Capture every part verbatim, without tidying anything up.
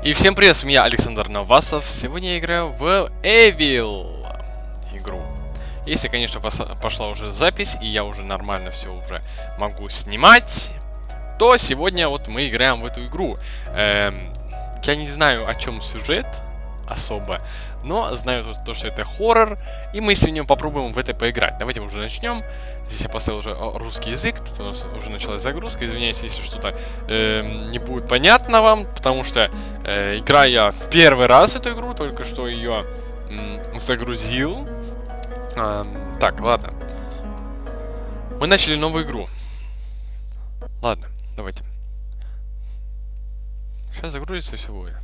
И всем привет, с меня Александр Новасов. Сегодня я играю в Evil игру. Если, конечно, пошла уже запись, и я уже нормально все уже могу снимать, то сегодня вот мы играем в эту игру. Эм, я не знаю, о чем сюжет особо, но знаю то, что это хоррор, и мы сегодня попробуем в это поиграть. Давайте уже начнем. Здесь я поставил уже русский язык, тут у нас уже началась загрузка. Извиняюсь, если что-то э, не будет понятно вам, потому что э, играю я в первый раз эту игру, только что ее э, загрузил. Э, так, ладно. Мы начали новую игру. Ладно, давайте. Сейчас загрузится, и все будет.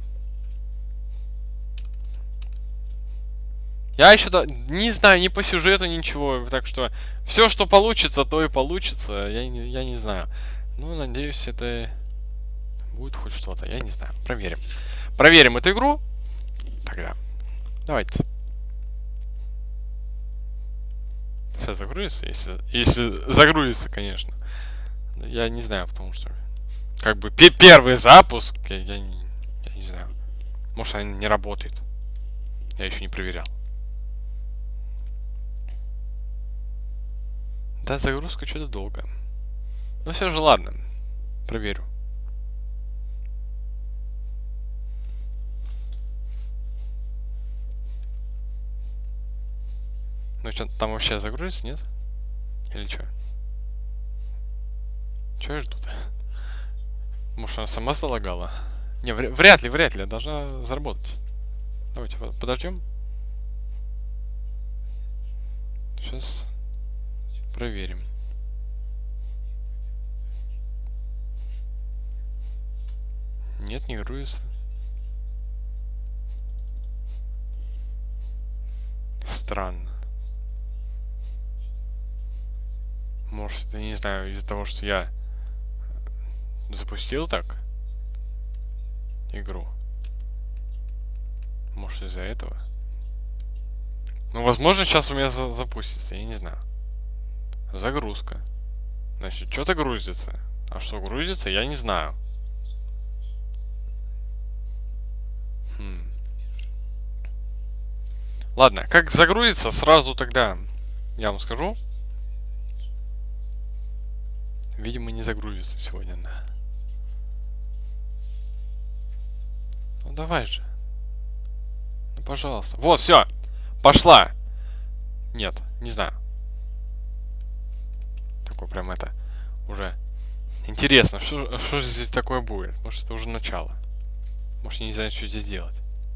Я еще не знаю ни по сюжету ничего, так что все, что получится, то и получится. Я не, я не знаю. Ну, надеюсь, это будет хоть что-то. Я не знаю. Проверим. Проверим эту игру. Тогда. Давайте. Сейчас загрузится, если, если загрузится, конечно. Я не знаю, потому что как бы первый запуск, я, я, не, я не знаю. Может, она не работает. Я еще не проверял. Да, загрузка что-то долго. Но все же ладно. Проверю. Ну что, там вообще загрузится, нет? Или что? Что я жду-то? Может, она сама залагала? Не, вряд ли, вряд ли. Должна заработать. Давайте подождем. Сейчас проверим. Нет, не грузится. Странно. Может, это, не знаю, из-за того, что я запустил так игру. Может, из-за этого. Ну, возможно, сейчас у меня за запустится, я не знаю. Загрузка. Значит, что-то грузится. А что грузится, я не знаю. Хм. Ладно, как загрузится, сразу тогда я вам скажу. Видимо, не загрузится сегодня, да. Ну давай же. Ну, пожалуйста. Вот, все. Пошла. Нет, не знаю. Такое прям это уже интересно, что, что здесь такое будет. Может, это уже начало. Может, я не знаю, что здесь делать.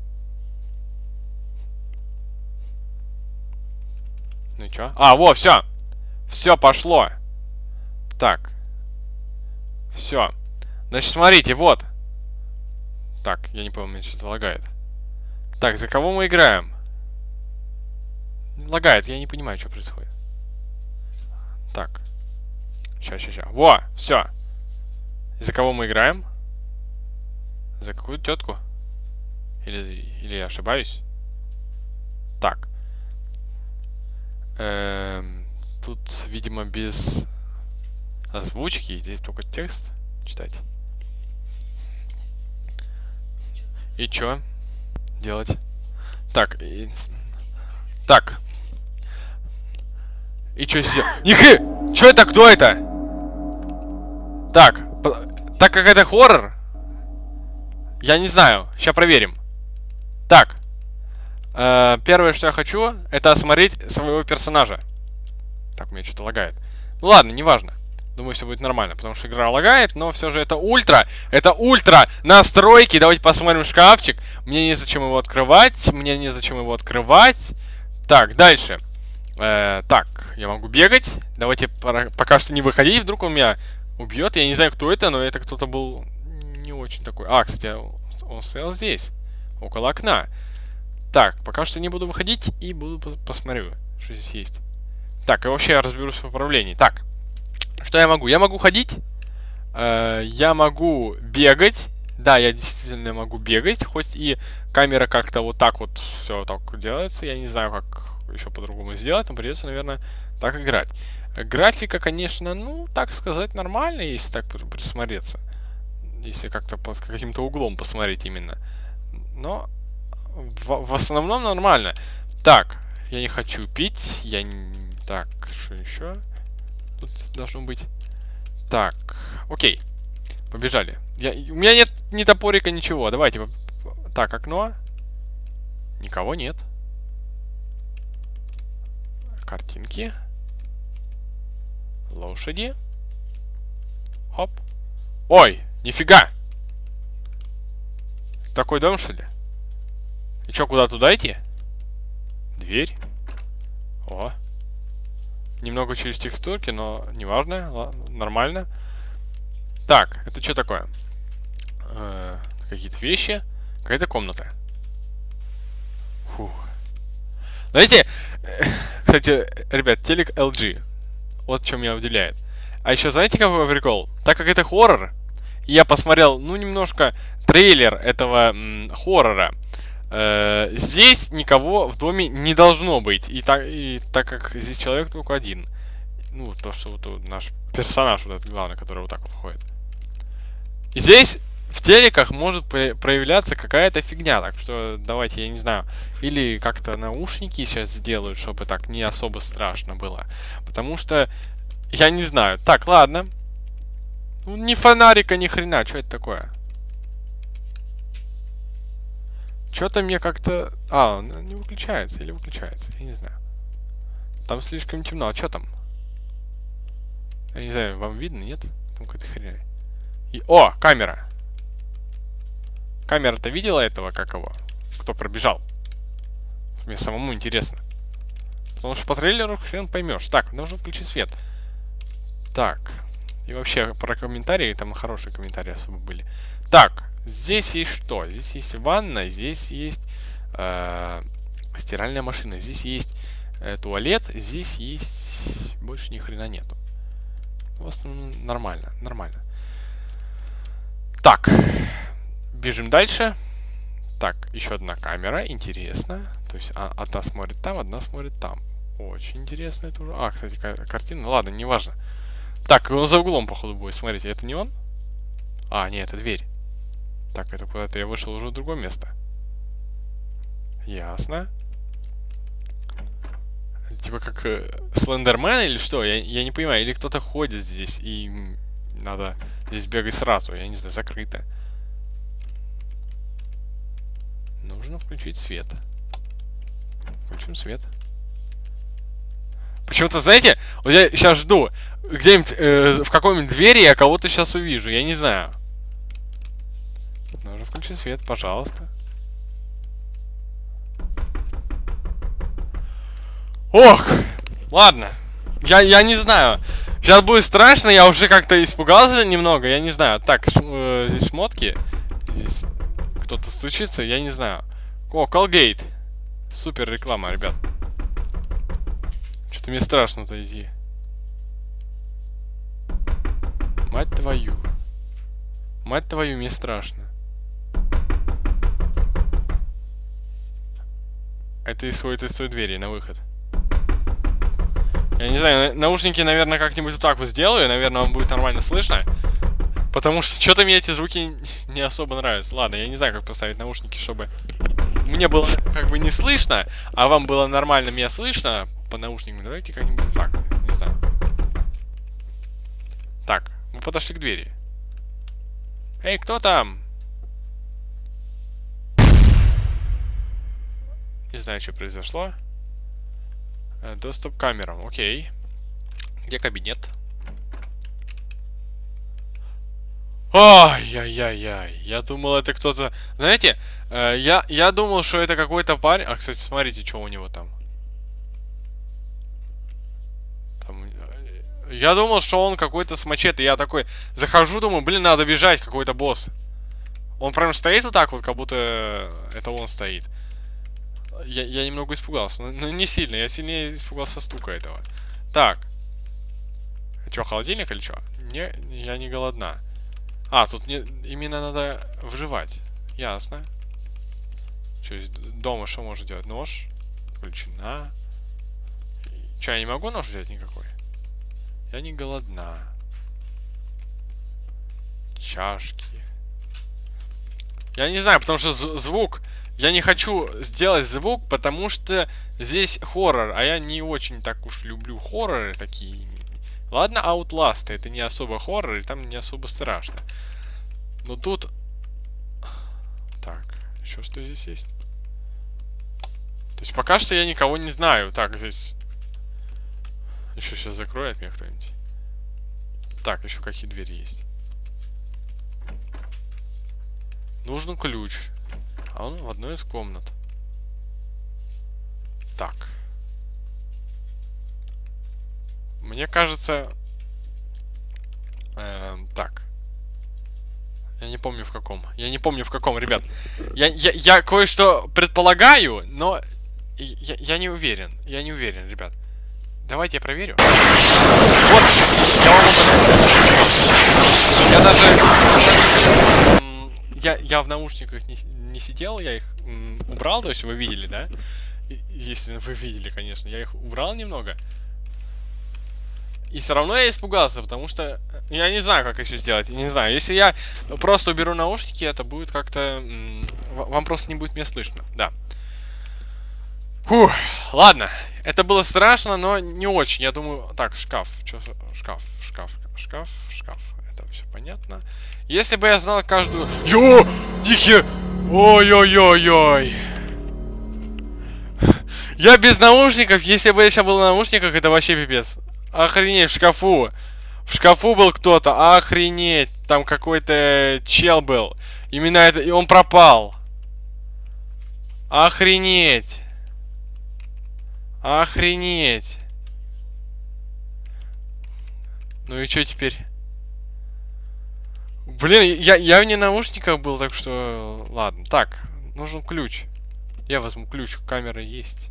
Ну и что? А, вот, все. Все пошло. Так. Все. Значит, смотрите, вот. Так, я не помню, меня что-то лагает. Так, за кого мы играем? Лагает, я не понимаю, что происходит. Так. Сейчас, сейчас, сейчас. Во, все. За кого мы играем? За какую тетку? Или, или я ошибаюсь? Так. Эм, тут, видимо, без озвучки. Здесь только текст читать. И чё делать? Так. И... Так. И чё сделать? Нихы! Чё это? Кто это? Так. Так как это хоррор, я не знаю. Сейчас проверим. Так. Э, первое, что я хочу, это осмотреть своего персонажа. Так, у меня что-то лагает. Ну ладно, неважно. Думаю, все будет нормально, потому что игра лагает, но все же это ультра. Это ультра настройки. Давайте посмотрим шкафчик. Мне незачем его открывать. Мне незачем его открывать. Так, дальше. Э, так, я могу бегать. Давайте пока что не выходить. Вдруг он меня убьет. Я не знаю, кто это, но это кто-то был не очень такой. А, кстати, он стоял здесь, около окна. Так, пока что не буду выходить и буду посмотрю, что здесь есть. Так, и вообще я разберусь в управлении. Так, что я могу? Я могу ходить. Э, я могу бегать. Да, я действительно могу бегать. Хоть и камера как-то вот так вот все так делается. Я не знаю, как еще по-другому сделать, но придется, наверное, так играть. Графика, конечно, ну, так сказать, нормальная, если так присмотреться. если как-то под каким-то углом посмотреть именно. Но в, в основном нормально. Так, я не хочу пить. Я не... Так, что еще? Тут должно быть. Так, окей. Побежали. Я... У меня нет ни топорика, ничего. Давайте. Так, окно. Никого нет. Картинки. Лошади. Хоп. Ой, нифига. Такой дом, что ли? И чё, куда туда идти? Дверь. О. Немного через текстурки, но неважно. Нормально. Так, это что такое? Э, какие-то вещи. Какая-то комната. Фух. Знаете, кстати, ребят, телек эл джи. Вот что меня удивляет. А еще знаете, какой прикол? Так как это хоррор, я посмотрел, ну, немножко трейлер этого м, хоррора. Э, здесь никого в доме не должно быть. И так, и так как здесь человек только один. Ну, то, что вот, вот наш персонаж, вот этот главный, который вот так вот ходит. И здесь в телеках может проявляться какая-то фигня. Так что давайте, я не знаю, или как-то наушники сейчас сделают, чтобы так не особо страшно было. Потому что, я не знаю. Так, ладно. Ну, ни фонарика, ни хрена. Что это такое? Что-то мне как-то... А, он не выключается или выключается, я не знаю. Там слишком темно. А что там? Я не знаю, вам видно, нет? Там какая-то хрень. И... О, камера! Камера-то видела этого, как его? Кто пробежал? Мне самому интересно. Потому что по трейлеру хрен поймешь. Так, нужно включить свет. Так. И вообще, про комментарии, там хорошие комментарии особо были. Так, здесь есть что? Здесь есть ванна, здесь есть э, стиральная машина, здесь есть э, туалет, здесь есть... Больше ни хрена нету. В основном нормально, нормально. Так. Бежим дальше. Так, еще одна камера, интересно. То есть а, одна смотрит там, одна смотрит там. Очень интересно это уже. А, кстати, картина, ладно, неважно. Так, он за углом, походу, будет. Смотрите, это не он? А, нет, это дверь. Так, это куда-то я вышел уже в другое место. Ясно. Типа как э, Слендермен или что? Я, я не понимаю. Или кто-то ходит здесь и надо здесь бегать сразу. Я не знаю, закрыто. Нужно включить свет. Включим свет. Почему-то, знаете, вот я сейчас жду, где-нибудь э, в какой-нибудь двери я кого-то сейчас увижу. Я не знаю. Нужно включить свет, пожалуйста. Ох! Ладно. Я, я не знаю. Сейчас будет страшно, я уже как-то испугался немного, я не знаю. Так, э, здесь шмотки. Здесь кто-то стучится, я не знаю. О, Colgate. Супер реклама, ребят. Что-то мне страшно-то идти. Мать твою. Мать твою, мне страшно. Это исходит из той двери на выход. Я не знаю, наушники, наверное, как-нибудь вот так вот сделаю. Наверное, вам будет нормально слышно. Потому что что-то мне эти звуки не особо нравятся. Ладно, я не знаю, как поставить наушники, чтобы мне было как бы не слышно, а вам было нормально меня слышно по наушникам. Давайте как-нибудь так, не знаю. Так, мы подошли к двери. Эй, кто там? Не знаю, что произошло. Доступ к камерам, окей. Где кабинет? Ай-яй-яй-яй. Я думал, это кто-то... Знаете, э, я, я думал, что это какой-то парень... А, кстати, смотрите, что у него там. Там... Я думал, что он какой-то с мачете. Я такой захожу, думаю, блин, надо бежать, какой-то босс. Он прям стоит вот так вот, как будто это он стоит. Я, я немного испугался. Но, но не сильно. Я сильнее испугался стука этого. Так. Что, холодильник или что? Не, я не голодна. А, тут не, именно надо выживать. Ясно. Что есть дома, что можно делать? Нож. Включена. Че, я не могу нож взять никакой? Я не голодна. Чашки. Я не знаю, потому что звук... Я не хочу сделать звук, потому что здесь хоррор, а я не очень так уж люблю хорроры такие. Ладно, Outlast, это не особо хоррор, и там не особо страшно. Но тут... Так, еще что здесь есть? То есть пока что я никого не знаю. Так, здесь... Еще сейчас закроет меня кто-нибудь. Так, еще какие двери есть? Нужен ключ. А он в одной из комнат. Так. Мне кажется... Э, так. Я не помню в каком. Я не помню в каком, ребят. Я, я, я кое-что предполагаю, но... Я, я не уверен. Я не уверен, ребят. Давайте я проверю. Вот. Я вам Я даже... Я, я в наушниках не, не сидел, я их м, убрал, то есть вы видели, да? И, если вы видели, конечно, я их убрал немного. И все равно я испугался, потому что я не знаю, как еще сделать. Не знаю, если я просто уберу наушники, это будет как-то... Вам просто не будет меня слышно, да. Фух, ладно. Это было страшно, но не очень. Я думаю... Так, шкаф. Чё, шкаф, шкаф, шкаф, шкаф. Это все понятно. Если бы я знал каждую... Йо! Нихе! Ой-ой-ой-ой! Я без наушников. Если бы я сейчас был в наушниках, это вообще пипец. Охренеть, в шкафу. В шкафу был кто-то. Охренеть. Там какой-то чел был. Именно это... И он пропал. Охренеть. Охренеть. Ну и что теперь? Блин, я, я в не наушниках был, так что... Ладно. Так, нужен ключ. Я возьму ключ, камера есть.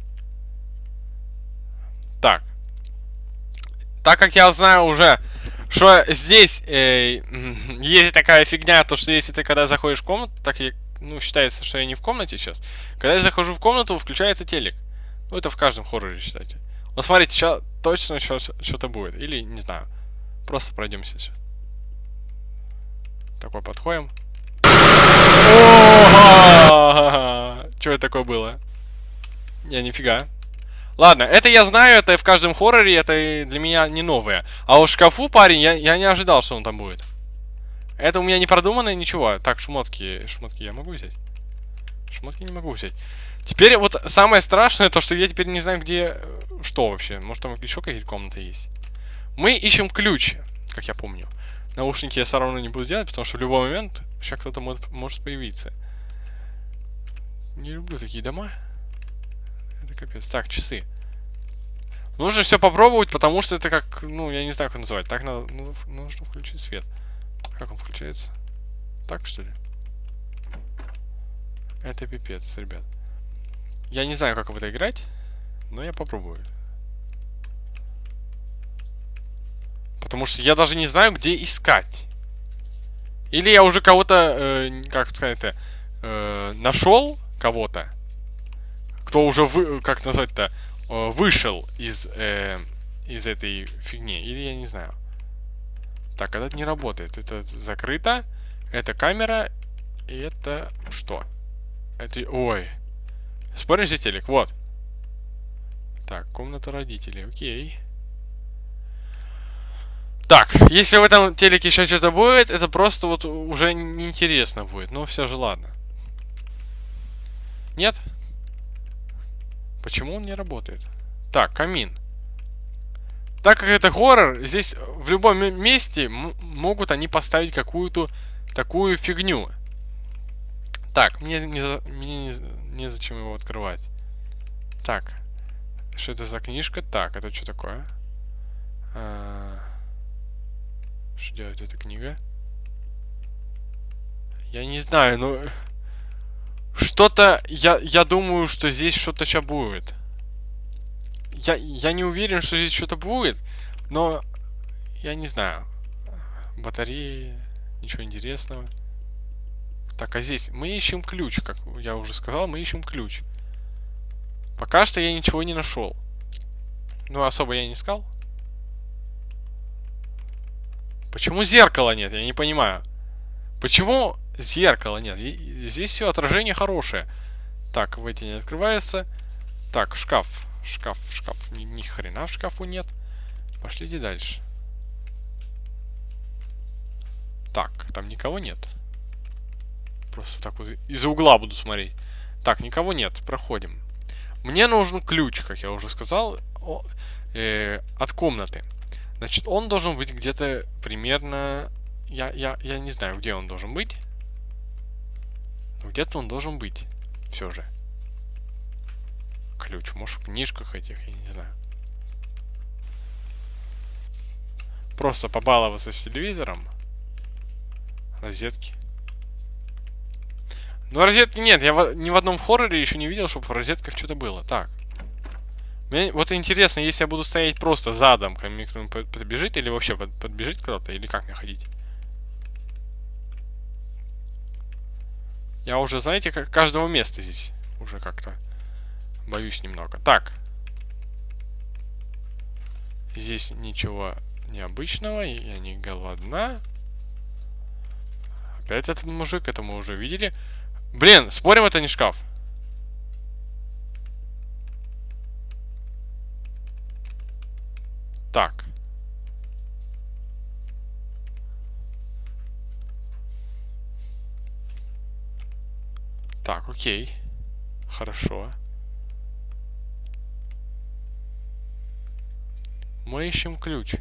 Так. Так как я знаю уже, что здесь э, есть такая фигня, то что если ты когда заходишь в комнату, так и, ну, считается, что я не в комнате сейчас. Когда я захожу в комнату, включается телек. Ну, это в каждом хорроре, считайте. Вот смотрите, сейчас точно что-то будет. Или, не знаю. Просто пройдемся сейчас. Такой подходим. Что это такое было? Не, нифига. Ладно, это я знаю, это в каждом хорроре, это для меня не новое. А вот в шкафу, парень, я, я не ожидал, что он там будет. Это у меня не продумано, ничего. Так, шмотки, шмотки я могу взять? Шмотки не могу взять. Теперь вот самое страшное, то что я теперь не знаю, где... Что вообще? Может там еще какие-то комнаты есть? Мы ищем ключ, как я помню. Наушники я все равно не буду делать, потому что в любой момент сейчас кто-то может, может появиться. Не люблю такие дома. Это капец. Так, часы. Нужно все попробовать, потому что это как... Ну, я не знаю, как называть. Так надо... Ну, нужно включить свет. Как он включается? Так, что ли? Это пипец, ребят. Я не знаю, как в это играть, но я попробую. Потому что я даже не знаю, где искать. Или я уже кого-то, э, как сказать-то, э, нашел кого-то, кто уже, вы, как назвать-то, э, вышел из, э, из этой фигни. Или я не знаю. Так, это не работает. Это закрыто. Это камера. И это что? Это... Ой. Споришь, телек? Вот. Так, комната родителей. Окей. Так, если в этом телеке еще что-то будет, это просто вот уже неинтересно будет. Но все же ладно. Нет? Почему он не работает? Так, камин. Так как это хоррор, здесь в любом месте могут они поставить какую-то такую фигню. Так, мне не, мне не, не зачем его открывать. Так, что это за книжка? Так, это что такое? А... Что делает эта книга? Я не знаю, но... Что-то... Я, я думаю, что здесь что-то сейчас будет. Я, я не уверен, что здесь что-то будет, но... Я не знаю. Батареи... Ничего интересного. Так, а здесь мы ищем ключ, как я уже сказал, мы ищем ключ. Пока что я ничего не нашел. Ну, особо я не искал. Почему зеркала нет? Я не понимаю. Почему зеркала нет. И здесь все отражение хорошее. Так, в эти не открывается. Так, шкаф. Шкаф, шкаф. Ни, ни хрена в шкафу нет. Пошлите дальше. Так, там никого нет. Просто так вот из-за угла буду смотреть. Так, никого нет. Проходим. Мне нужен ключ, как я уже сказал, о, э, от комнаты. Значит, он должен быть где-то примерно... Я, я, я не знаю, где он должен быть. Но где-то он должен быть. Все же. Ключ. Может, в книжках этих, я не знаю. Просто побаловаться с телевизором. Розетки. Ну, розетки нет. Я в, ни в одном хорроре еще не видел, чтобы в розетках что-то было. Так. Мне вот интересно, если я буду стоять просто задом, ко мне кто-нибудь подбежит, или вообще под, подбежит кто-то, или как мне ходить? Я уже, знаете, как каждого места здесь уже как-то боюсь немного. Так. Здесь ничего необычного, я не голодна. Опять этот мужик, это мы уже видели. Блин, спорим, это не шкаф. Так. Так, окей. Хорошо. Мы ищем ключ.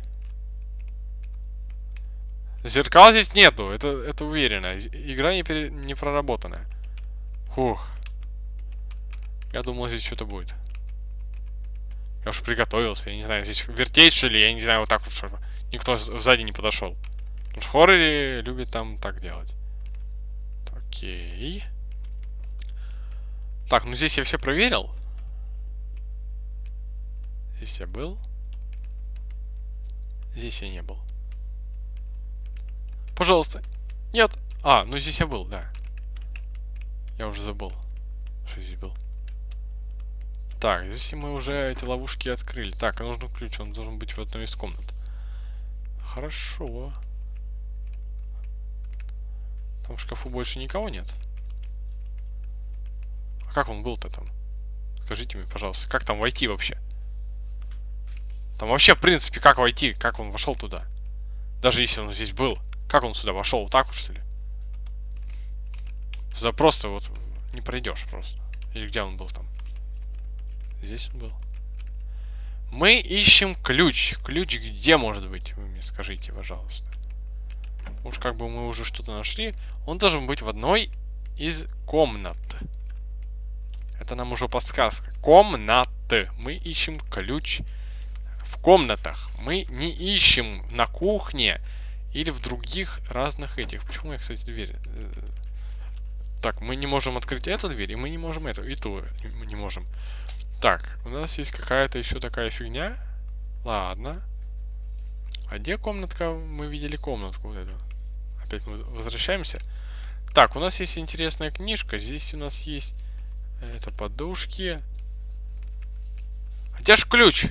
Зеркал здесь нету, это, это уверенно. Игра не, пере... не проработанная. Фух. Я думал, здесь что-то будет. Я уж приготовился, я не знаю, здесь вертеть, что ли, я не знаю, вот так вот, чтобы никто сзади не подошел. Потому что в хорроре любят там так делать. Окей. Так, ну здесь я все проверил. Здесь я был. Здесь я не был. Пожалуйста. Нет. А, ну здесь я был, да. Я уже забыл, что здесь был. Так, здесь мы уже эти ловушки открыли. Так, а нужен ключ, он должен быть в одной из комнат. Хорошо. Там в шкафу больше никого нет. А как он был-то там? Скажите мне, пожалуйста, как там войти вообще? Там вообще, в принципе, как войти? Как он вошел туда? Даже если он здесь был. Как он сюда вошел? Вот так вот, что ли? Сюда просто вот не пройдешь просто. Или где он был там? Здесь он был. Мы ищем ключ. Ключ где может быть? Вы мне скажите, пожалуйста. Уж как бы мы уже что-то нашли. Он должен быть в одной из комнат. Это нам уже подсказка. Комнаты. Мы ищем ключ в комнатах. Мы не ищем на кухне или в других разных этих. Почему я, кстати, дверь... Так, мы не можем открыть эту дверь, и мы не можем эту, и ту мы не можем. Так, у нас есть какая-то еще такая фигня. Ладно. А где комнатка? Мы видели комнатку вот эту. Опять мы возвращаемся. Так, у нас есть интересная книжка. Здесь у нас есть... Это подушки. Где ж ключ?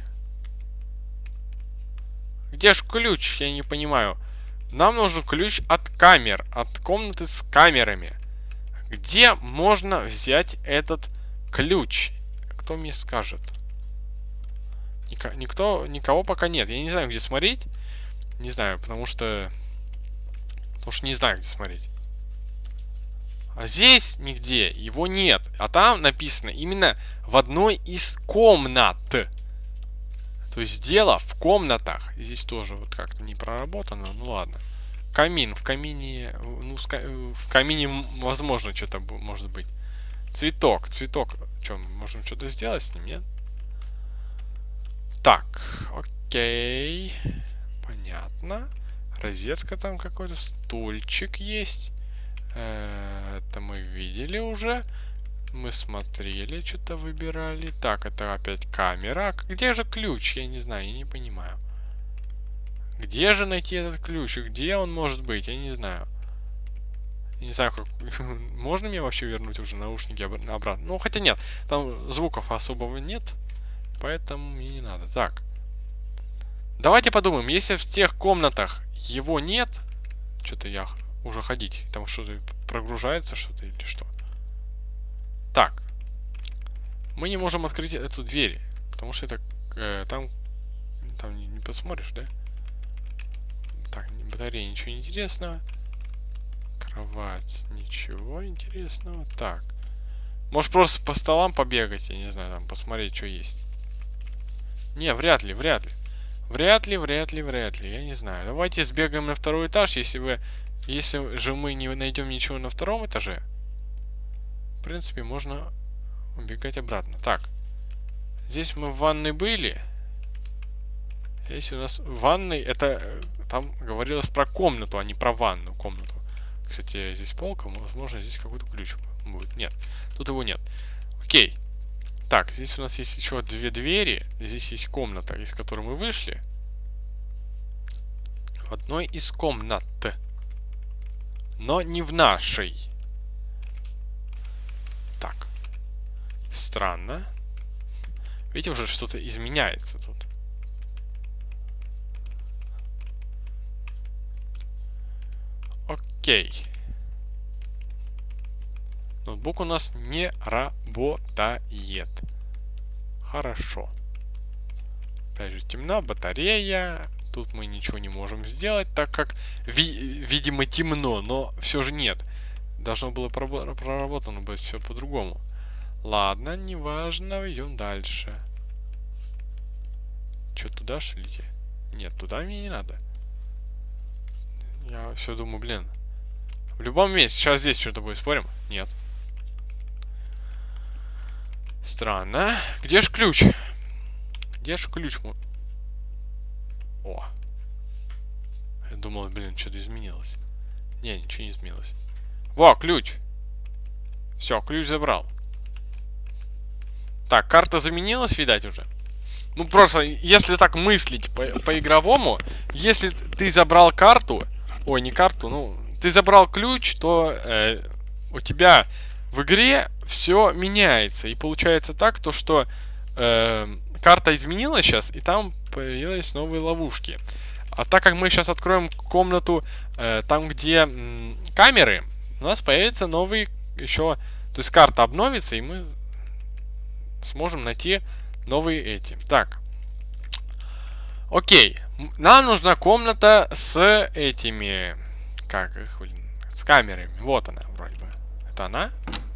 Где ж ключ? Я не понимаю. Нам нужен ключ от камер. От комнаты с камерами. Где можно взять этот ключ? Кто мне скажет? Ник- никто, никого пока нет. Я не знаю, где смотреть. Не знаю, потому что... Потому что не знаю, где смотреть. А здесь нигде его нет. А там написано именно в одной из комнат. То есть дело в комнатах. И здесь тоже вот как-то не проработано. Ну ладно. Камин. В камине... Ну, в камине возможно что-то может быть. Цветок. Цветок. Что, можем что-то сделать с ним, нет? Так. Окей. Понятно. Розетка там какой-то. Стульчик есть. Это мы видели уже. Мы смотрели, что-то выбирали. Так, это опять камера. Где же ключ? Я не знаю, я не понимаю. Где же найти этот ключ? И где он может быть? Я не знаю. Я не знаю, как... Можно мне вообще вернуть уже наушники обратно? Ну, хотя нет. Там звуков особого нет. Поэтому мне не надо. Так. Давайте подумаем. Если в тех комнатах его нет... Что-то я... Уже ходить. Там что-то прогружается что-то или что? Так. Мы не можем открыть эту дверь. Потому что это э, там... Там не, не посмотришь, да? Так, батарея, ничего интересного. Кровать, ничего интересного. Так. Может просто по столам побегать, я не знаю, там посмотреть, что есть. Не, вряд ли, вряд ли. Вряд ли, вряд ли, вряд ли, я не знаю. Давайте сбегаем на второй этаж, если вы... Если же мы не найдем ничего на втором этаже, в принципе, можно убегать обратно. Так. Здесь мы в ванной были. Здесь у нас в ванной, это... Там говорилось про комнату, а не про ванну комнату. Кстати, здесь полка, возможно, здесь какой-то ключ будет. Нет, тут его нет. Окей. Так, здесь у нас есть еще две двери. Здесь есть комната, из которой мы вышли. В одной из комнат. Но не в нашей. Так. Странно. Видите, уже что-то изменяется тут. Окей. Ноутбук у нас не работает. Хорошо. Опять же, темно, батарея. Тут мы ничего не можем сделать, так как, ви видимо, темно, но все же нет. Должно было проработано быть все по-другому. Ладно, неважно, идем дальше. Че, туда что ли идти? Нет, туда мне не надо. Я все думаю, блин. В любом месте. Сейчас здесь что-то будет. Спорим? Нет. Странно. Где ж ключ? Где ж ключ? О. Я думал, блин, что-то изменилось. Не, ничего не изменилось. Во, ключ. Все, ключ забрал. Так, карта заменилась, видать, уже. Ну, просто, если так мыслить по-игровому, по если ты забрал карту... Ой, не карту, ну... Ты забрал ключ, то э, у тебя в игре все меняется. И получается так, то что э, карта изменилась сейчас, и там появились новые ловушки. А так как мы сейчас откроем комнату э, там, где м, камеры, у нас появится новый еще... То есть карта обновится, и мы сможем найти новые эти. Так. Окей. Нам нужна комната с этими... Как их, блин? С камерами. Вот она, вроде бы. Это она?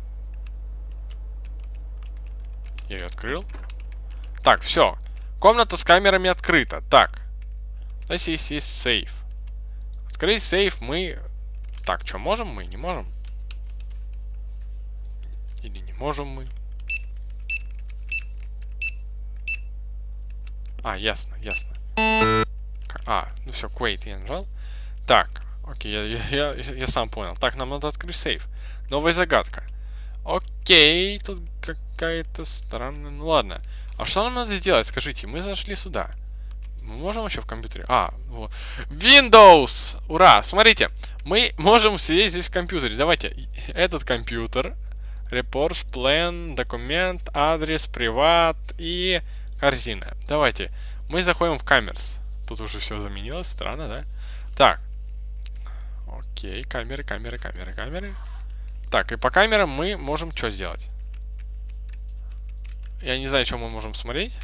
Я ее открыл. Так, все. Комната с камерами открыта. Так. Здесь есть, есть сейф. Открыть сейф мы... Так, что, можем мы? Не можем? Или не можем мы? А, ясно, ясно. А, ну все, quit я нажал. Так. Окей, я, я, я, я сам понял. Так, нам надо открыть сейф. Новая загадка. Окей, тут какая-то странная... Ну ладно. А что нам надо сделать? Скажите, мы зашли сюда. Мы можем вообще в компьютере? А, вот. Windows! Ура! Смотрите, мы можем сидеть здесь в компьютере. Давайте, этот компьютер. Reports, plan, документ, адрес, приват и корзина. Давайте, мы заходим в камерс. Тут уже все заменилось, странно, да? Так. Окей, камеры, камеры, камеры, камеры. Так, и по камерам мы можем что сделать? Я не знаю, что мы можем смотреть.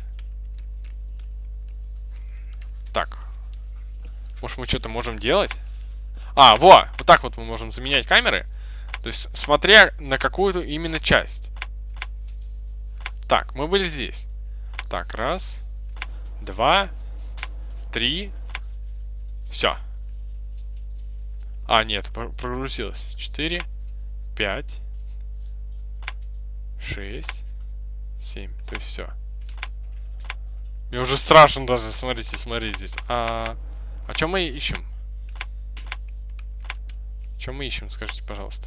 Так. Может, мы что-то можем делать? А, во! Вот так вот мы можем заменять камеры. То есть, смотря на какую-то именно часть. Так, мы были здесь. Так, раз, два, три. Все. А, нет, прогрузилось. четыре, пять, шесть, семь. То есть все. Мне уже страшно даже. Смотрите, смотрите здесь. А, а что мы ищем? Что мы ищем, скажите, пожалуйста.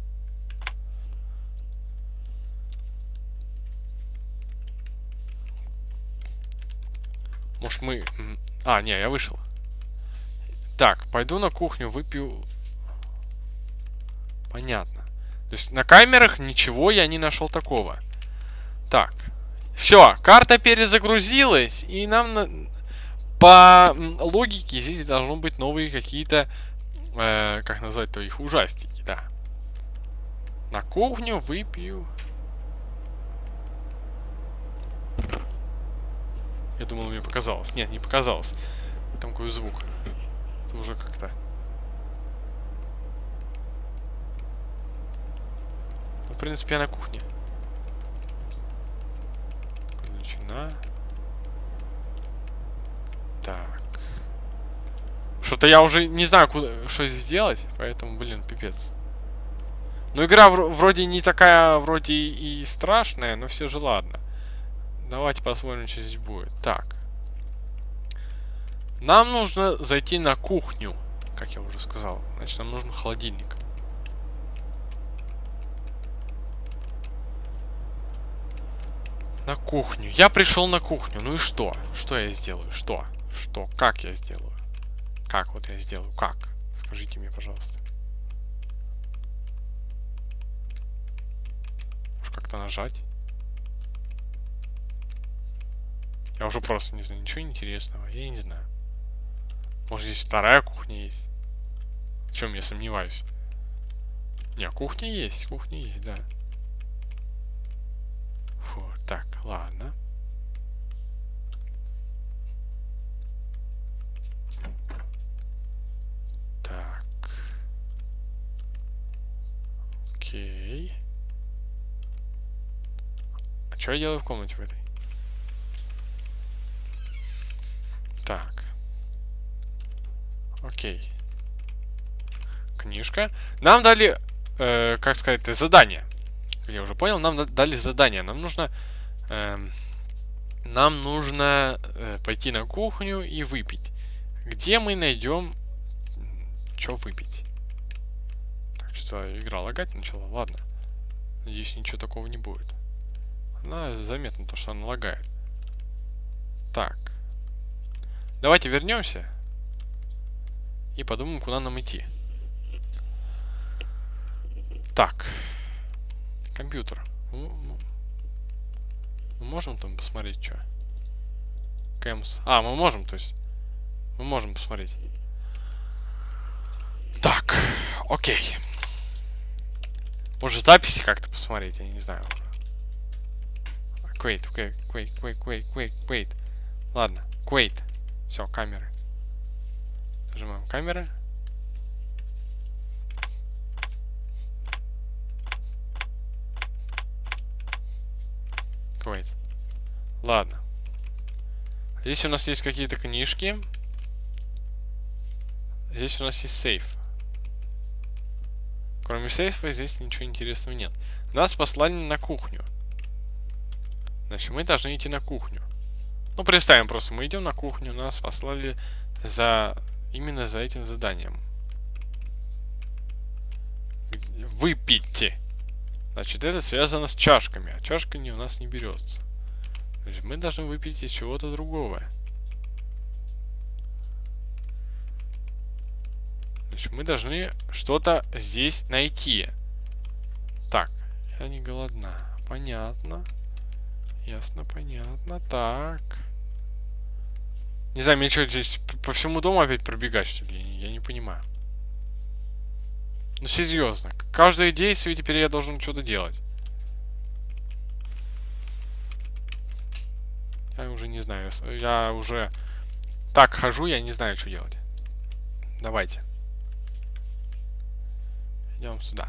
Может мы... А, не, я вышел. Так, пойду на кухню, выпью... Понятно. То есть на камерах ничего я не нашел такого. Так. Все, карта перезагрузилась, и нам на... по логике здесь должны быть новые какие-то... Э, как назвать-то их? Ужастики, да. На кухню выпью. Я думал, мне показалось. Нет, не показалось. Там какой звук. Это уже как-то... Ну, в принципе, я на кухне. Начина. Так. Что-то я уже не знаю, куда, что сделать, поэтому, блин, пипец. Ну, игра вроде не такая, вроде и страшная, но все же ладно. Давайте посмотрим, что здесь будет. Так. Нам нужно зайти на кухню, как я уже сказал. Значит, нам нужен холодильник. На кухню. Я пришел на кухню. Ну и что? Что я сделаю? Что? Что? Как я сделаю? Как вот я сделаю? Как? Скажите мне, пожалуйста. Может, как-то нажать? Я уже просто не знаю. Ничего интересного. Я не знаю. Может, здесь вторая кухня есть? В чем я сомневаюсь? Не, кухня есть. Кухня есть, да. Фу, так, ладно. Так. Окей. А что я делаю в комнате в этой? Так. Окей. Книжка. Нам дали, э, как сказать, задание. Я уже понял, нам дали задание. Нам нужно... Э, нам нужно э, пойти на кухню и выпить. Где мы найдем... Что выпить? Так, что-то игра лагать начала. Ладно. Надеюсь, ничего такого не будет. Она заметно то, что она лагает. Так. Давайте вернемся. И подумаем, куда нам идти. Так. Компьютер. Мы можем там посмотреть, что? Кэмс. А, мы можем, то есть. Мы можем посмотреть. Так. Окей. Может, записи как-то посмотреть, я не знаю. Wait, wait, wait, wait, wait, wait, wait. Ладно, wait. Все, камеры. Нажимаем камеры. Wait. Ладно. Здесь у нас есть какие-то книжки. Здесь у нас есть сейф. Кроме сейфа здесь ничего интересного нет. Нас послали на кухню. Значит, мы должны идти на кухню. Ну, представим просто, мы идем на кухню, нас послали за... именно за этим заданием. Выпейте. Значит, это связано с чашками, а чашками у нас не берется. Значит, мы должны выпить из чего-то другого. Значит, мы должны что-то здесь найти. Так, я не голодна. Понятно. Ясно, понятно. Так. Не знаю, мне что, здесь по всему дому опять пробегать, что ли? Я, я не понимаю. Ну, серьезно. Каждое действие теперь я должен что-то делать. Я уже не знаю. Я уже так хожу, я не знаю, что делать. Давайте. Идем сюда.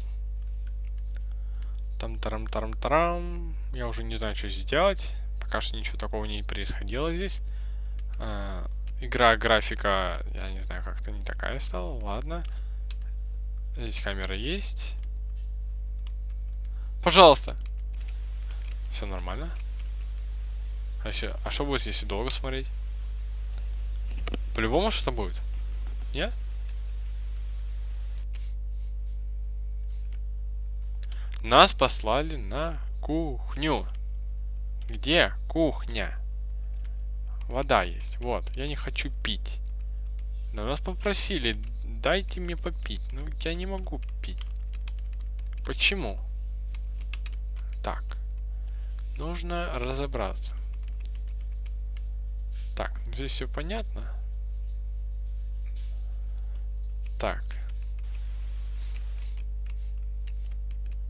Там-тарам-тарам-тарам. Я уже не знаю, что здесь делать. Пока что ничего такого не происходило здесь. А, игра, графика, я не знаю, как-то не такая стала. Ладно. Здесь камера есть. Пожалуйста. Все нормально. А, еще, а что будет, если долго смотреть? По-любому что-то будет? Нет? Нас послали на кухню. Где кухня? Вода есть. Вот. Я не хочу пить. Но нас попросили, дайте мне попить. Ну, я не могу пить. Почему? Так. Нужно разобраться. Так, здесь все понятно. Так.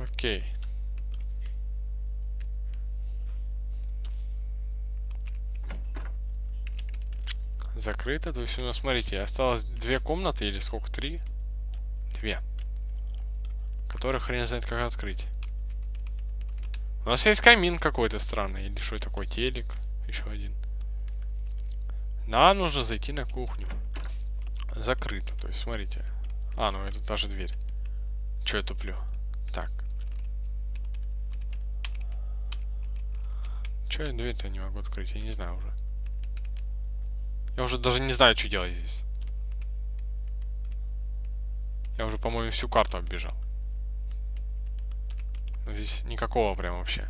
Окей. Закрыто. То есть у нас, смотрите, осталось две комнаты или сколько? Три? Две. Которые хрен знает как открыть. У нас есть камин какой-то странный. Или что такое? Телек. Еще один. Нам нужно зайти на кухню. Закрыто. То есть, смотрите. А, ну это та же дверь. Че я туплю? Так. Че я дверь-то не могу открыть? Я не знаю уже. Я уже даже не знаю, что делать здесь. Я уже, по-моему, всю карту оббежал. Но здесь никакого прям вообще.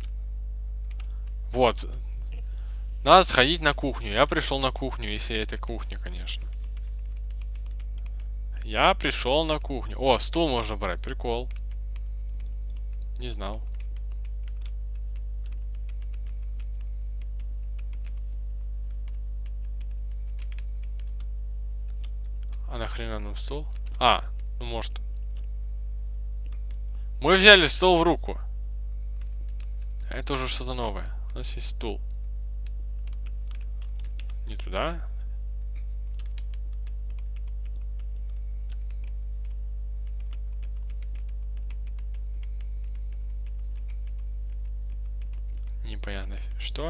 Вот. Надо сходить на кухню. Я пришел на кухню, если это кухня, конечно. Я пришел на кухню. О, стул можно брать. Прикол. Не знал. А нахрена нам стул? А, ну может. Мы взяли стол в руку. Это уже что-то новое. У нас есть стул. Не туда. Непонятно. Что?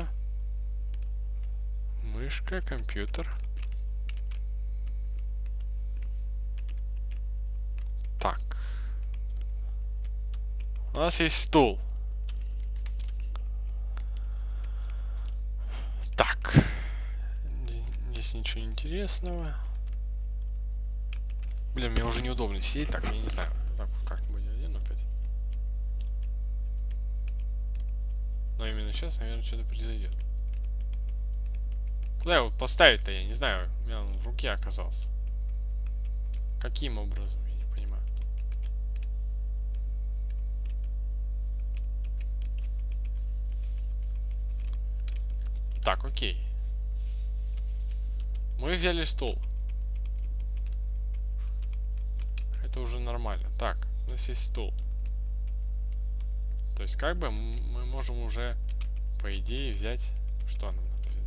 Мышка, компьютер. Так. У нас есть стул. Так. Здесь ничего интересного. Блин, мне уже неудобно сидеть. Так, я не знаю. Так, как-нибудь одену опять. Но именно сейчас, наверное, что-то произойдет. Куда его поставить-то, я не знаю. У меня он в руке оказался. Каким образом, я не понимаю. Так, окей. Мы взяли стул. Это уже нормально. Так, у нас есть стул. То есть, как бы мы можем уже, по идее, взять... Что нам надо взять?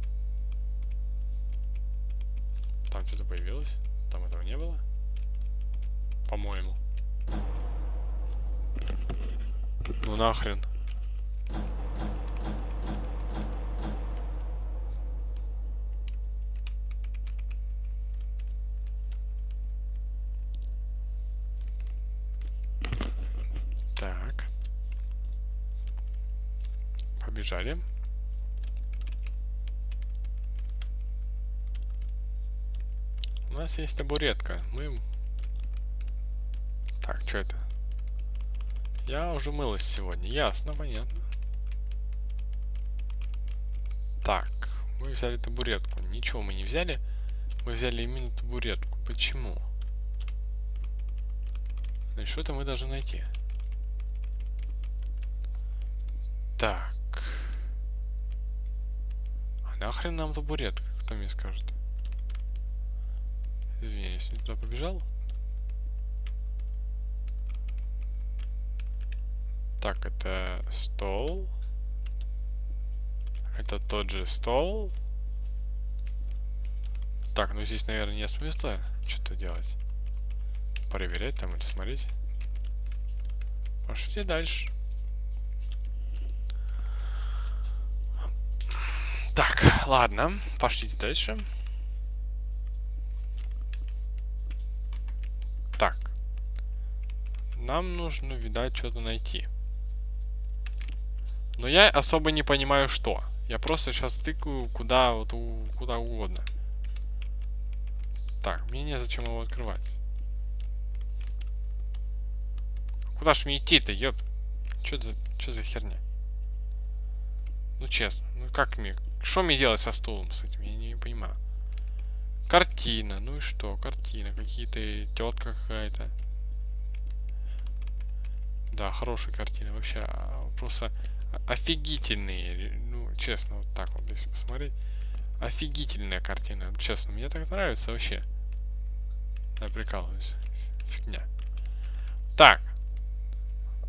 Там что-то появилось. Там этого не было. По-моему. Ну нахрен. Так. Побежали. У нас есть табуретка. Мы... Так, что это? Я уже мылась сегодня. Ясно, понятно. Так, мы взяли табуретку. Ничего мы не взяли. Мы взяли именно табуретку. Почему? Значит, что-то мы должны найти. Так. А нахрен нам табуретка? Кто мне скажет? Извини, если не туда побежал. Так, это стол. Это тот же стол. Так, ну здесь, наверное, нет смысла что-то делать. Проверять там или смотреть. Пошли дальше. Так, ладно. Пошлите дальше. Так. Нам нужно, видать, что-то найти. Но я особо не понимаю, что. Я просто сейчас тыкаю куда, вот, куда угодно. Так, мне незачем его открывать. Куда ж мне идти-то, ёп? Что за, что за херня? Ну, честно. Ну, как мне... Что мне делать со стулом с этим? Я не понимаю. Картина. Ну и что? Картина. Какие-то... Тетка какая-то. Да, хорошая картина. Вообще, просто офигительные. Ну, честно, вот так вот, если посмотреть. Офигительная картина. Честно, мне так нравится вообще. Я прикалываюсь. Фигня. Так.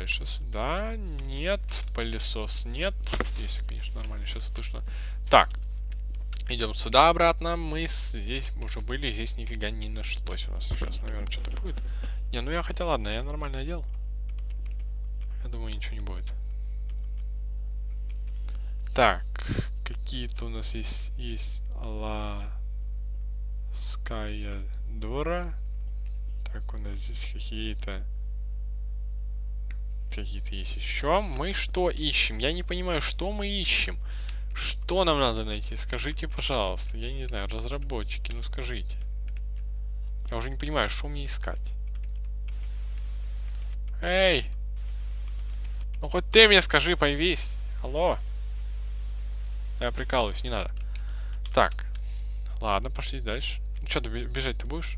дальше сюда. Нет. Пылесос нет. Если, конечно, нормально сейчас слышно. Так. Идем сюда обратно. Мы здесь уже были. Здесь нифига не нашлось у нас. Сейчас, наверное, что-то будет. Не, ну я хотя ладно, я нормально одел. Я думаю, ничего не будет. Так. Какие-то у нас есть... Есть Лаская Дора. Так, у нас здесь какие-то... Какие-то есть еще. Мы что ищем? Я не понимаю, что мы ищем. Что нам надо найти? Скажите, пожалуйста. Я не знаю, разработчики, ну скажите. Я уже не понимаю, что мне искать. Эй! Ну хоть ты мне скажи, появись. Алло. Я прикалываюсь, не надо. Так. Ладно, пошли дальше. Ну что, ты бежать ты будешь?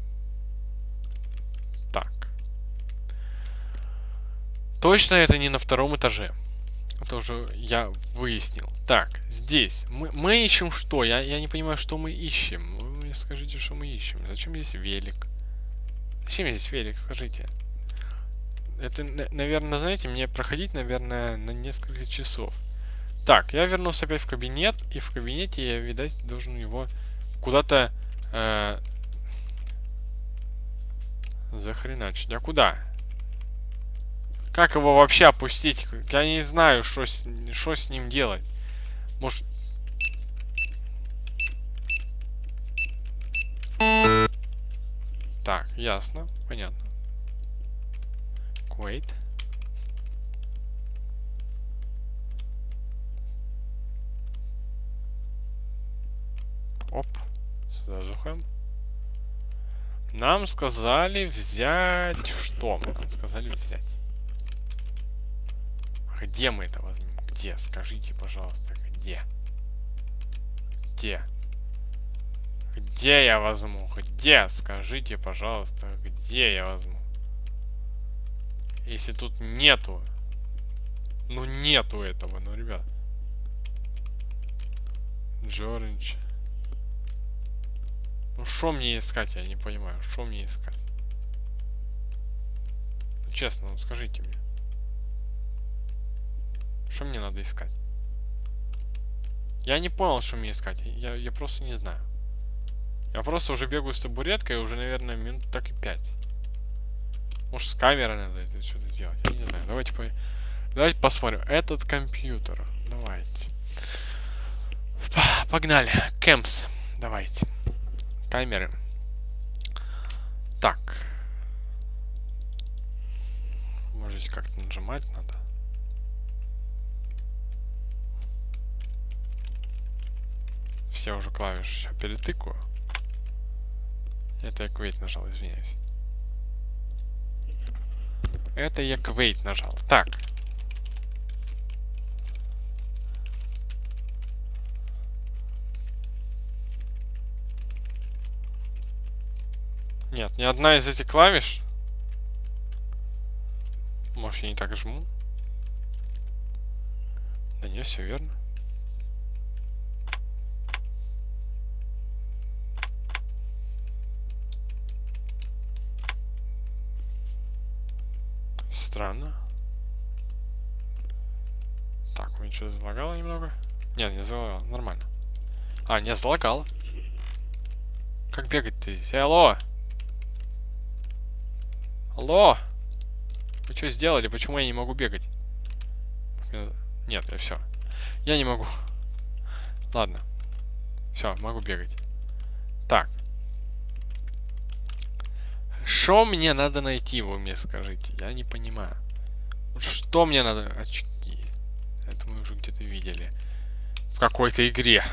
Так. Точно это не на втором этаже. Это уже я выяснил. Так, здесь. Мы, мы ищем что? Я, я не понимаю, что мы ищем. Вы мне скажите, что мы ищем. Зачем здесь велик? Зачем здесь велик, скажите? Это, наверное, знаете, мне проходить, наверное, на несколько часов. Так, я вернулся опять в кабинет. И в кабинете я, видать, должен его куда-то э, захреначить. А куда? Как его вообще опустить? Я не знаю, что с, что с ним делать. Может... Так, ясно. Понятно. Wait. Оп. Сюда заходим. Нам сказали взять... Что? Нам сказали взять. Где мы это возьмем? Где? Скажите, пожалуйста, где? Где? Где я возьму? Где? Скажите, пожалуйста, где я возьму? Если тут нету. Ну нету этого, ну, ребят. Джордж. Ну что мне искать, я не понимаю. Что мне искать? Ну, честно, ну скажите мне. Что мне надо искать? Я не понял, что мне искать. Я, я просто не знаю. Я просто уже бегаю с табуреткой уже, наверное, минут так и пять. Может, с камерой надо это что-то сделать. Я не знаю. Давайте, по... Давайте посмотрим. Этот компьютер. Давайте. Погнали. Кэмпс. Давайте. Камеры. Так. Может, как-то нажимать надо. Все уже клавиши сейчас перетыкаю. Это я Quait нажал, извиняюсь. Это я Quait нажал. Так. Нет, ни одна из этих клавиш. Может, я не так жму? Да не, все верно. Странно. Так, у меня что-то залагало немного? Нет, не залагало, нормально. А, не залагало. Как бегать-то здесь? Алло! Алло! Вы что сделали? Почему я не могу бегать? Нет, я все. Я не могу. Ладно. Все, могу бегать. Так. Что мне надо найти, вы мне скажите? Я не понимаю. Что мне надо... Очки. Это мы уже где-то видели. В какой-то игре.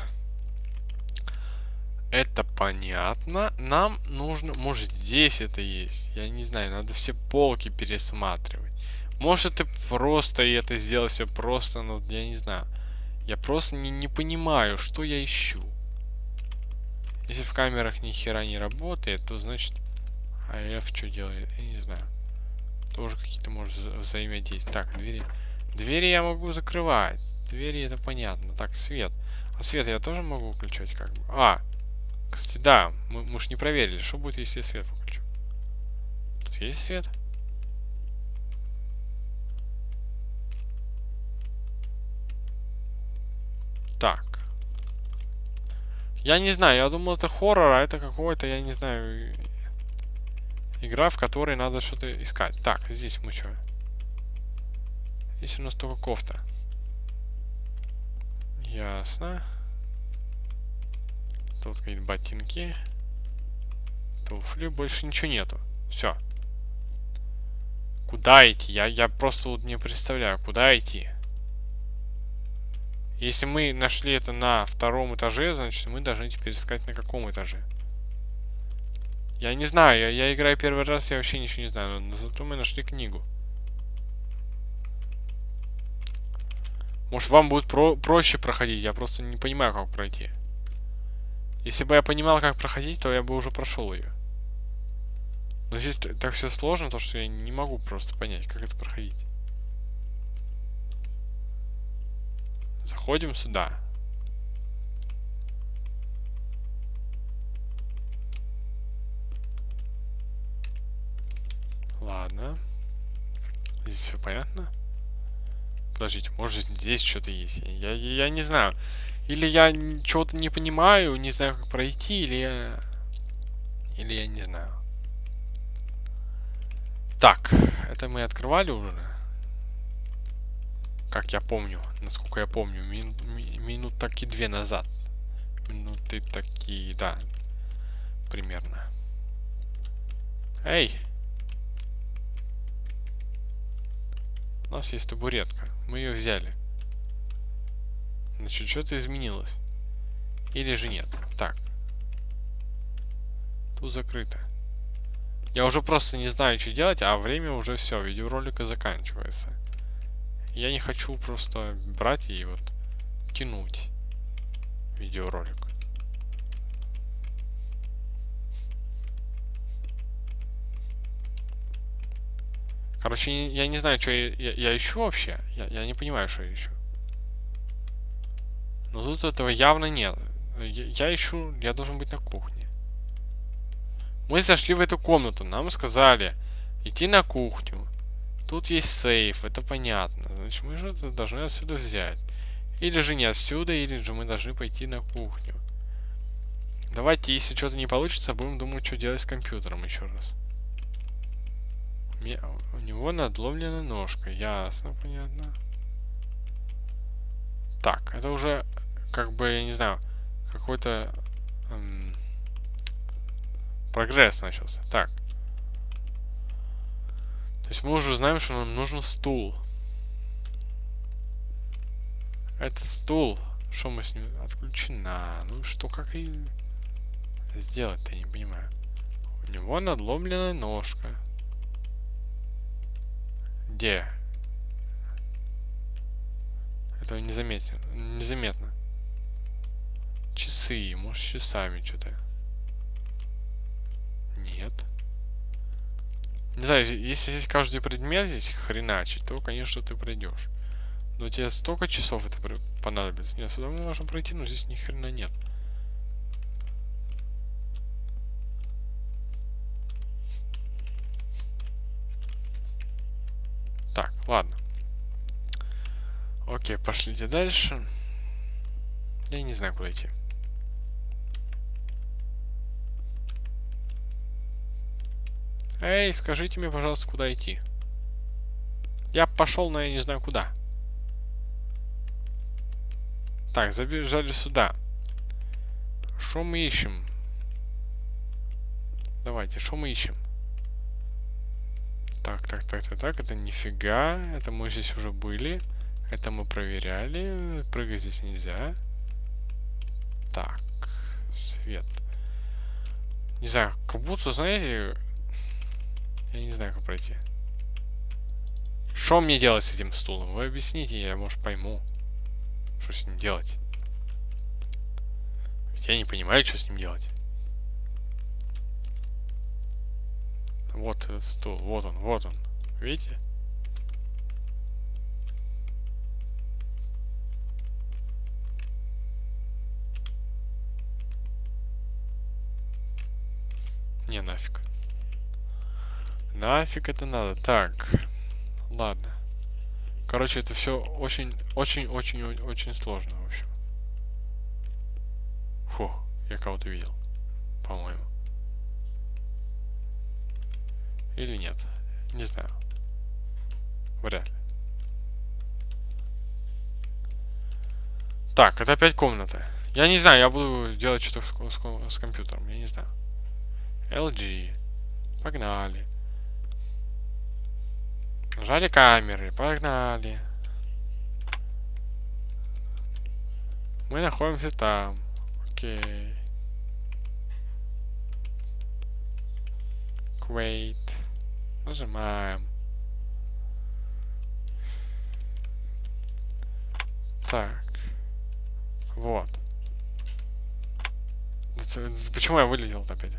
Это понятно. Нам нужно... Может, здесь это есть. Я не знаю. Надо все полки пересматривать. Может, ты просто и это сделать все просто. Но я не знаю. Я просто не, не понимаю, что я ищу. Если в камерах ни хера не работает, то значит... А F что делает? Я не знаю. Тоже какие-то может взаимодействовать. Так, двери. Двери я могу закрывать. Двери это понятно. Так, свет. А свет я тоже могу выключать как бы. А! Кстати, да. Мы, мы ж не проверили. Что будет, если я свет выключу? Тут есть свет? Так. Я не знаю, я думал, это хоррор, а это какой-то, я не знаю, игра, в которой надо что-то искать. Так, здесь мы что? Здесь у нас только кофта. Ясно. Тут какие-то ботинки. Туфли. Больше ничего нету. Все. Куда идти? Я, я просто вот не представляю, куда идти. Если мы нашли это на втором этаже, значит мы должны теперь искать на каком этаже. Я не знаю, я, я играю первый раз, я вообще ничего не знаю. Но зато мы нашли книгу. Может, вам будет про проще проходить, я просто не понимаю, как пройти. Если бы я понимал, как проходить, то я бы уже прошел ее. Но здесь так все сложно, то что я не могу просто понять, как это проходить. Заходим сюда. Ладно. Здесь все понятно. Подождите, может здесь что-то есть? Я, я, я не знаю. Или я чего-то не понимаю, не знаю, как пройти, или я... Или я не знаю. Так, это мы открывали уже. Как я помню, насколько я помню, мин, ми, минут таки две назад. Минуты такие, да. Примерно. Эй! У нас есть табуретка. Мы ее взяли. Значит, что-то изменилось. Или же нет. Так. Тут закрыто. Я уже просто не знаю, что делать, а время уже все. Видеоролика заканчивается. Я не хочу просто брать и вот тянуть видеоролик. Короче, я не знаю, что я, я, я ищу вообще. Я, я не понимаю, что я ищу. Но тут этого явно нет. Я, я ищу, я должен быть на кухне. Мы зашли в эту комнату, нам сказали идти на кухню. Тут есть сейф, это понятно. Значит, мы же должны отсюда взять. Или же не отсюда, или же мы должны пойти на кухню. Давайте, если что-то не получится, будем думать, что делать с компьютером еще раз. У него надломлена ножка. Ясно, понятно. Так, это уже, как бы, я не знаю, какой-то эм, прогресс начался. Так. То есть мы уже знаем, что нам нужен стул. Это стул. Что мы с ним? Отключена. Ну что, как и сделать-то, я не понимаю. У него надломлена ножка. Где? Этого незаметно. Незаметно. Часы. Может, с часами что-то. Нет. Не знаю, если здесь каждый предмет здесь хреначить, то, конечно, ты пройдешь. Но тебе столько часов это понадобится. Нет, сюда мы можем пройти, но здесь ни хрена нет. Так, ладно. Окей, пошлите дальше. Я не знаю, куда идти. Эй, скажите мне, пожалуйста, куда идти. Я пошел, но я не знаю куда. Так, забежали сюда. Что мы ищем? Давайте, что мы ищем? Так, так, так, так, так, это нифига. Это мы здесь уже были. Это мы проверяли. Прыгать здесь нельзя. Так, свет. Не знаю, как будто, знаете... Я не знаю, как пройти. Что мне делать с этим стулом? Вы объясните, я, может, пойму. Что с ним делать? Ведь я не понимаю, что с ним делать. Вот этот стул. Вот он, вот он. Видите? Не, нафиг. Нафиг это надо. Так. Ладно. Короче, это все очень, очень, очень, очень сложно, в общем. Я кого-то видел. По-моему. Или нет. Не знаю. Вряд ли. Так, это опять комната. Я не знаю, я буду делать что-то с, с, с компьютером. Я не знаю. эл джи. Погнали. Нажали камеры. Погнали. Мы находимся там. Окей. Wait. Нажимаем. Так. Вот. Почему я вылетел опять?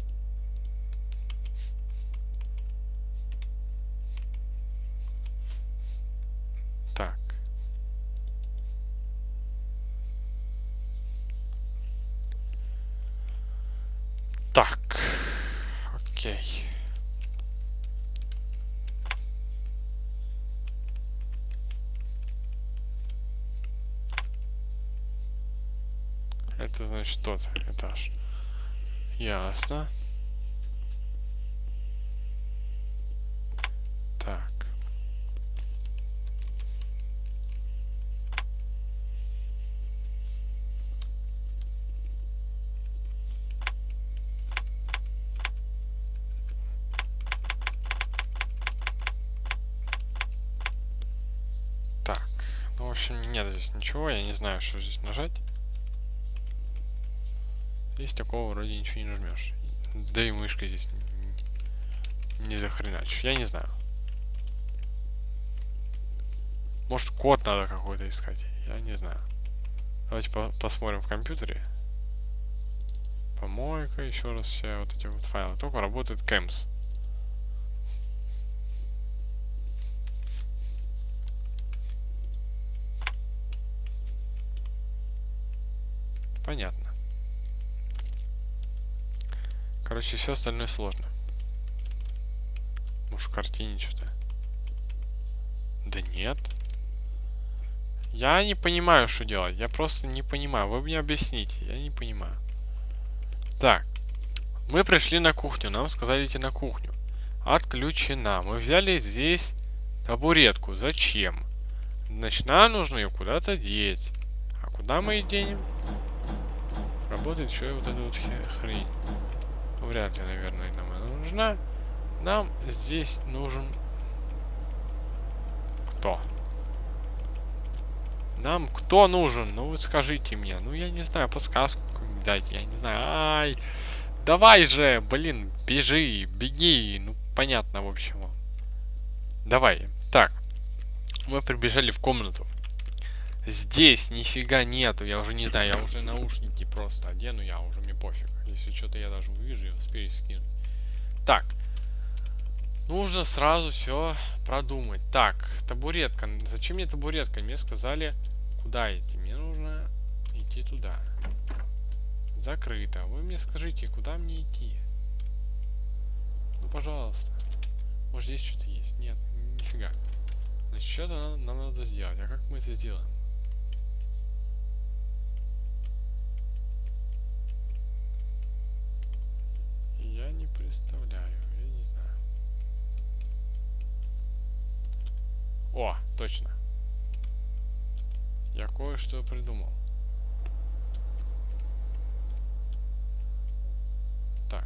Так. Так. Окей. Это значит тот этаж. Ясно. Так. Так. Ну, в общем, нет здесь ничего. Я не знаю, что здесь нажать. Здесь такого вроде ничего не нажмешь. Да и мышкой здесь не, не захреначишь. Я не знаю. Может, код надо какой-то искать. Я не знаю. Давайте по посмотрим в компьютере. Помойка, еще раз все вот эти вот файлы. Только работает кэмс. Понятно. Короче, все остальное сложно. Может, в картине что-то. Да нет. Я не понимаю, что делать. Я просто не понимаю. Вы мне объясните. Я не понимаю. Так. Мы пришли на кухню. Нам сказали идти на кухню. Отключена. Мы взяли здесь табуретку. Зачем? Значит, нам нужно ее куда-то деть. А куда мы ее денем? Работает еще и вот эта вот хрень. Вряд ли, наверное, нам она нужна. Нам здесь нужен... Кто? Нам кто нужен? Ну, вы скажите мне. Ну, я не знаю, подсказку дайте. Я не знаю. Ай! Давай же! Блин, бежи, беги. Ну, понятно, в общем. Давай. Так. Мы прибежали в комнату. Здесь нифига нету. Я уже не знаю. Я уже наушники просто одену. Я уже, мне пофиг. Если что-то я даже увижу, я успею скинуть. Так. Нужно сразу все продумать. Так, табуретка. Зачем мне табуретка? Мне сказали, куда идти. Мне нужно идти туда. Закрыто. Вы мне скажите, куда мне идти? Ну, пожалуйста. Может, здесь что-то есть? Нет, нифига. Значит, что-то нам, нам надо сделать. А как мы это сделаем? Я не представляю. Я не знаю. О, точно. Я кое-что придумал. Так.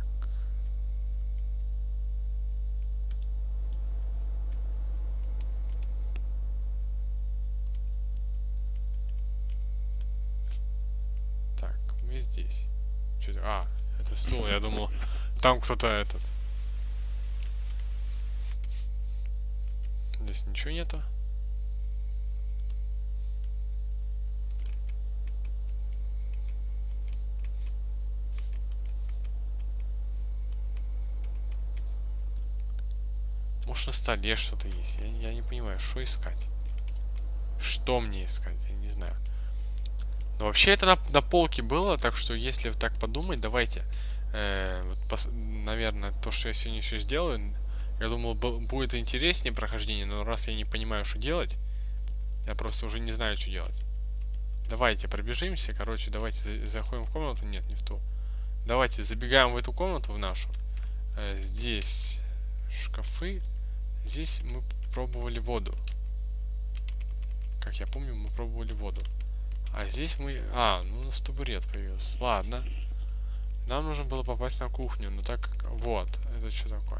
Так, мы здесь. Что-то... А, это стул, я думал, там кто-то этот. Здесь ничего нету. Может, на столе что-то есть. Я, я не понимаю, что искать. Что мне искать? Я не знаю. Но вообще это на, на полке было, так что если так подумать, давайте. Э, вот пос, наверное, то, что я сегодня еще сделаю, я думал, будет интереснее прохождение, но раз я не понимаю, что делать, я просто уже не знаю, что делать. Давайте пробежимся. Короче, давайте заходим в комнату. Нет, не в ту. Давайте забегаем в эту комнату, в нашу. Э, здесь шкафы. Здесь мы пробовали воду. Как я помню, мы пробовали воду. А здесь мы... А, ну у нас табурет появился. Ладно. Нам нужно было попасть на кухню. Ну так как... Вот. Это что такое?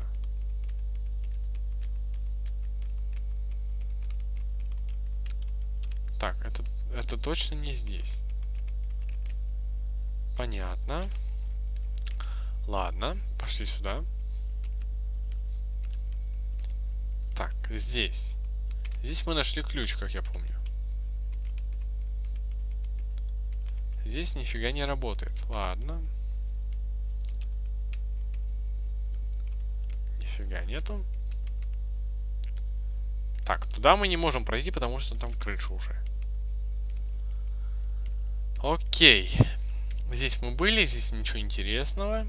Так, это, это точно не здесь. Понятно. Ладно, пошли сюда. Так, здесь. Здесь мы нашли ключ, как я помню. Здесь нифига не работает. Ладно. Нифига нету. Так, туда мы не можем пройти, потому что там крыша уже. Окей. Здесь мы были, здесь ничего интересного.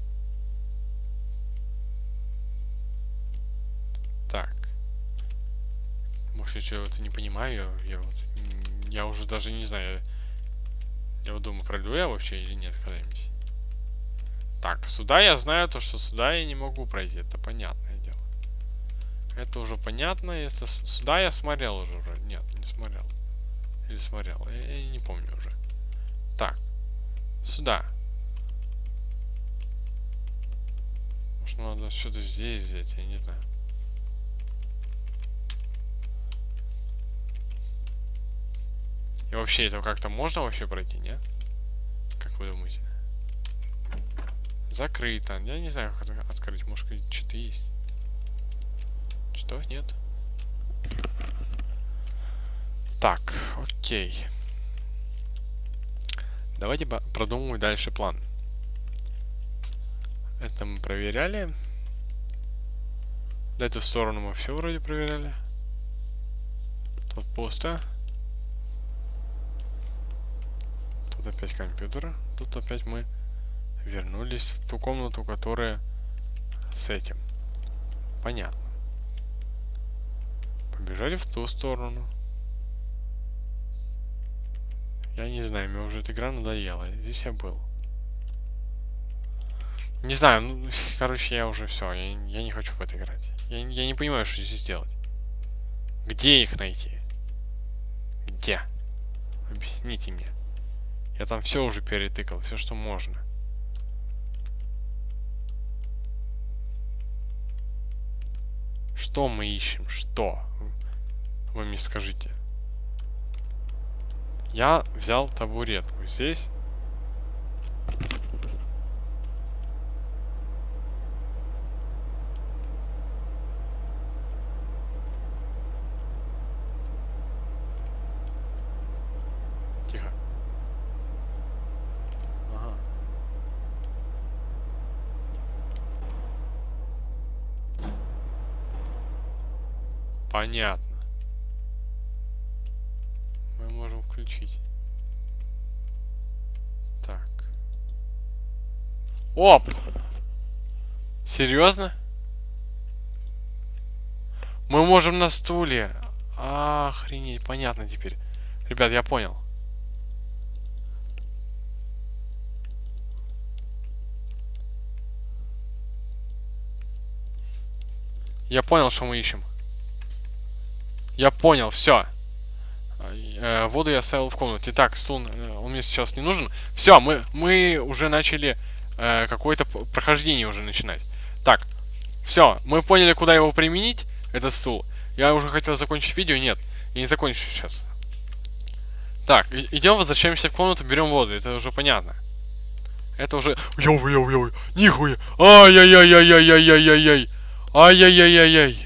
Так. Может, я чего-то не понимаю. Я, вот, я уже даже не знаю. Я вот думаю, пройду я вообще или нет когда-нибудь. Так, сюда я знаю то, что сюда я не могу пройти. Это понятное дело. Это уже понятно. Если сюда я смотрел уже. Нет, не смотрел. Или смотрел. Я, я не помню уже. Так. Сюда. Может, надо что-то здесь взять, я не знаю. И вообще, это как-то можно вообще пройти, нет? Как вы думаете? Закрыто. Я не знаю, как это открыть. Может, что-то есть. Что? Нет? Так, окей. Давайте продумывать дальше план. Это мы проверяли. В эту сторону мы все вроде проверяли. Тут пусто. Тут опять компьютер. Тут опять мы вернулись в ту комнату, которая с этим. Понятно. Побежали в ту сторону. Я не знаю, мне уже эта игра надоела. Здесь я был. Не знаю, ну, короче, я уже все. Я, я не хочу в это играть. Я, я не понимаю, что здесь делать. Где их найти? Где? Объясните мне. Я там все уже перетыкал, все, что можно. Что мы ищем? Что? Вы мне скажите. Я взял табуретку. Здесь. Тихо. Ага. Понятно. Мы можем включить. Так. Оп! Серьезно? Мы можем на стуле. Охренеть, понятно теперь. Ребят, я понял. Я понял, что мы ищем. Я понял, все. Э, воду я оставил в комнате. Так, стул, он мне сейчас не нужен. Все, мы, мы уже начали э, какое-то прохождение уже начинать. Так, все, мы поняли, куда его применить, этот стул. Я уже хотел закончить видео, нет, я не закончу сейчас. Так, идем, возвращаемся в комнату, берем воду, это уже понятно. Это уже... Йоу-йоу-йоу, нихуя! Ай-яй-яй-яй-яй-яй-яй-яй! Ай-яй-яй-яй-яй!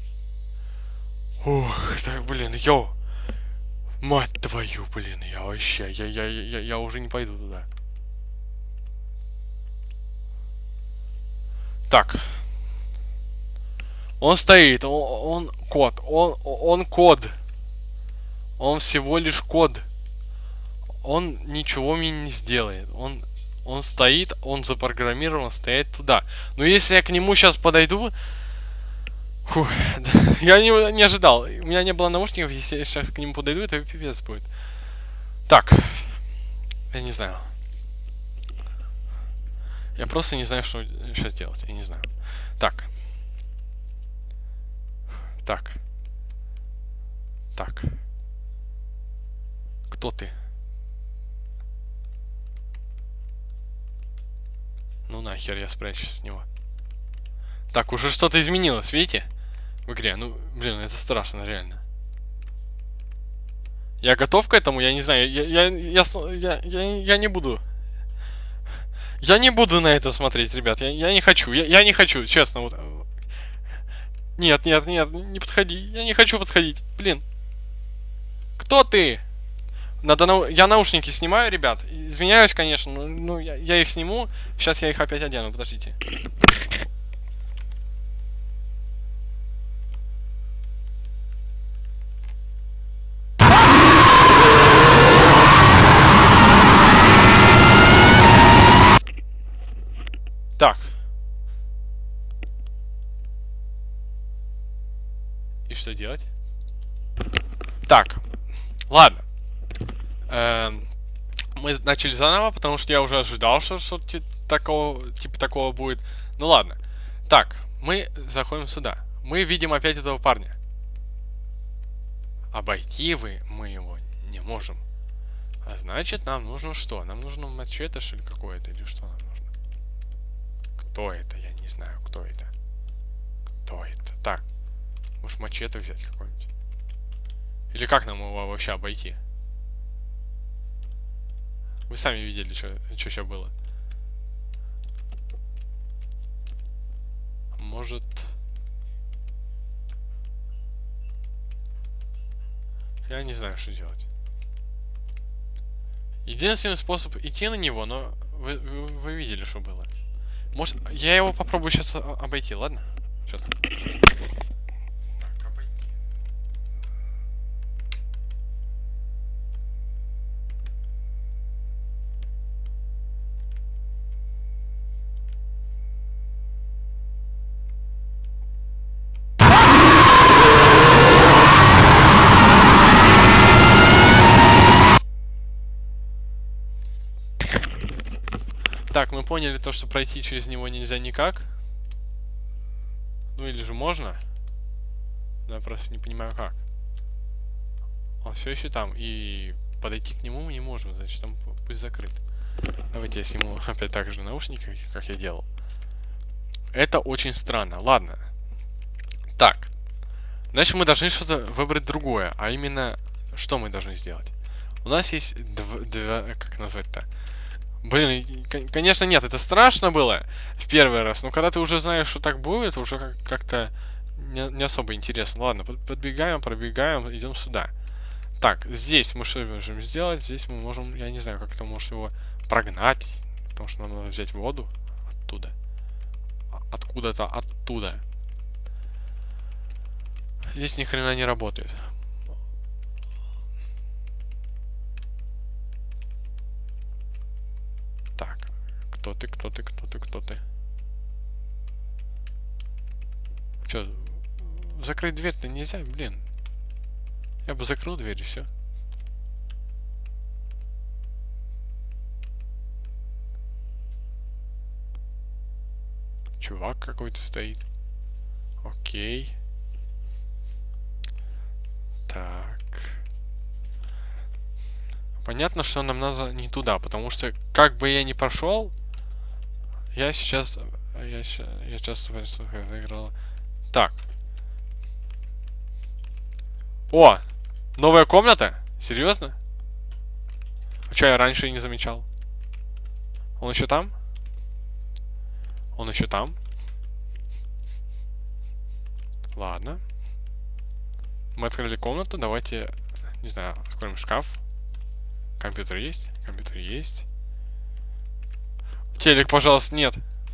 Ух, так, блин, йоу! Мать твою, блин, я вообще, я, я, я, я уже не пойду туда. Так. Он стоит, он, он код, он, он код. Он всего лишь код. Он ничего мне не сделает. Он, он стоит, он запрограммирован стоять туда. Но если я к нему сейчас подойду... Фух, я не, не ожидал. У меня не было наушников, если я сейчас к нему подойду, это пипец будет. Так. Я не знаю. Я просто не знаю, что сейчас делать. Я не знаю. Так. Так. Так. Кто ты? Ну нахер, я спрячусь от него. Так, уже что-то изменилось, видите? В игре. Ну, блин, это страшно, реально. Я готов к этому? Я не знаю. Я, я, я, я, я, я не буду. Я не буду на это смотреть, ребят. Я, я не хочу. Я, я не хочу, честно. Вот. Нет, нет, нет, не подходи. Я не хочу подходить. Блин. Кто ты? Надо нау... Я наушники снимаю, ребят. Извиняюсь, конечно. Но, ну, я, я их сниму. Сейчас я их опять одену. Подождите. Так. И что делать? Так. Ладно. Эм, мы начали заново, потому что я уже ожидал, что что-то такого, типа такого будет. Ну ладно. Так, мы заходим сюда. Мы видим опять этого парня. Обойти вы мы его не можем. А значит, нам нужно что? Нам нужно мачете, что ли, какое-то? Или что нам нужно? Кто это? Я не знаю, кто это. Кто это? Так. Может, мачете взять какой-нибудь? Или как нам его вообще обойти? Вы сами видели, что сейчас было. Может... Я не знаю, что делать. Единственный способ идти на него, но вы, вы, вы видели, что было. Может, я его попробую сейчас обойти, ладно? Сейчас. Так, обойти. Так, мы поняли то, что пройти через него нельзя никак. Ну или же можно. Но я просто не понимаю как. Он все еще там. И подойти к нему мы не можем, значит, там пусть закрыт. Давайте я сниму опять так же наушники, как я делал. Это очень странно. Ладно. Так. Значит, мы должны что-то выбрать другое. А именно, что мы должны сделать? У нас есть два... два как назвать-то? Блин, конечно, нет, это страшно было в первый раз, но когда ты уже знаешь, что так будет, уже как-то не, не особо интересно. Ладно, подбегаем, пробегаем, идем сюда. Так, здесь мы что можем сделать? Здесь мы можем, я не знаю, как-то можем его прогнать, потому что нам надо взять воду оттуда. Откуда-то оттуда. Здесь ни хрена не работает. Кто ты, кто ты, кто ты, кто ты? Чё, закрыть дверь-то нельзя, блин. Я бы закрыл дверь и все. Чувак какой-то стоит. Окей. Так. Понятно, что нам надо не туда, потому что как бы я ни прошел, я сейчас, я сейчас, я сейчас выиграл. Так. О, новая комната? Серьезно? А что я раньше и не замечал? Он еще там? Он еще там? Ладно. Мы открыли комнату, давайте, не знаю, откроем шкаф. Компьютер есть? Компьютер есть. Телек, пожалуйста, нет.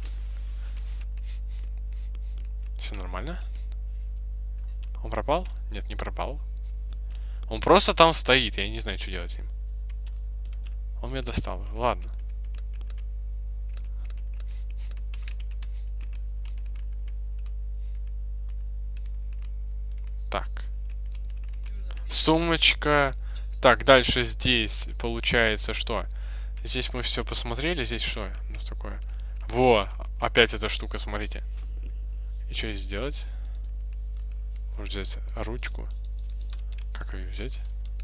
Все нормально? Он пропал? Нет, не пропал. Он просто там стоит, я не знаю, что делать с ним. Он меня достал. Ладно. Так. Сумочка. Так, дальше здесь получается что? Здесь мы все посмотрели. Здесь что у нас такое? Во! Опять эта штука, смотрите. И что здесь делать? Может взять ручку? Как ее взять?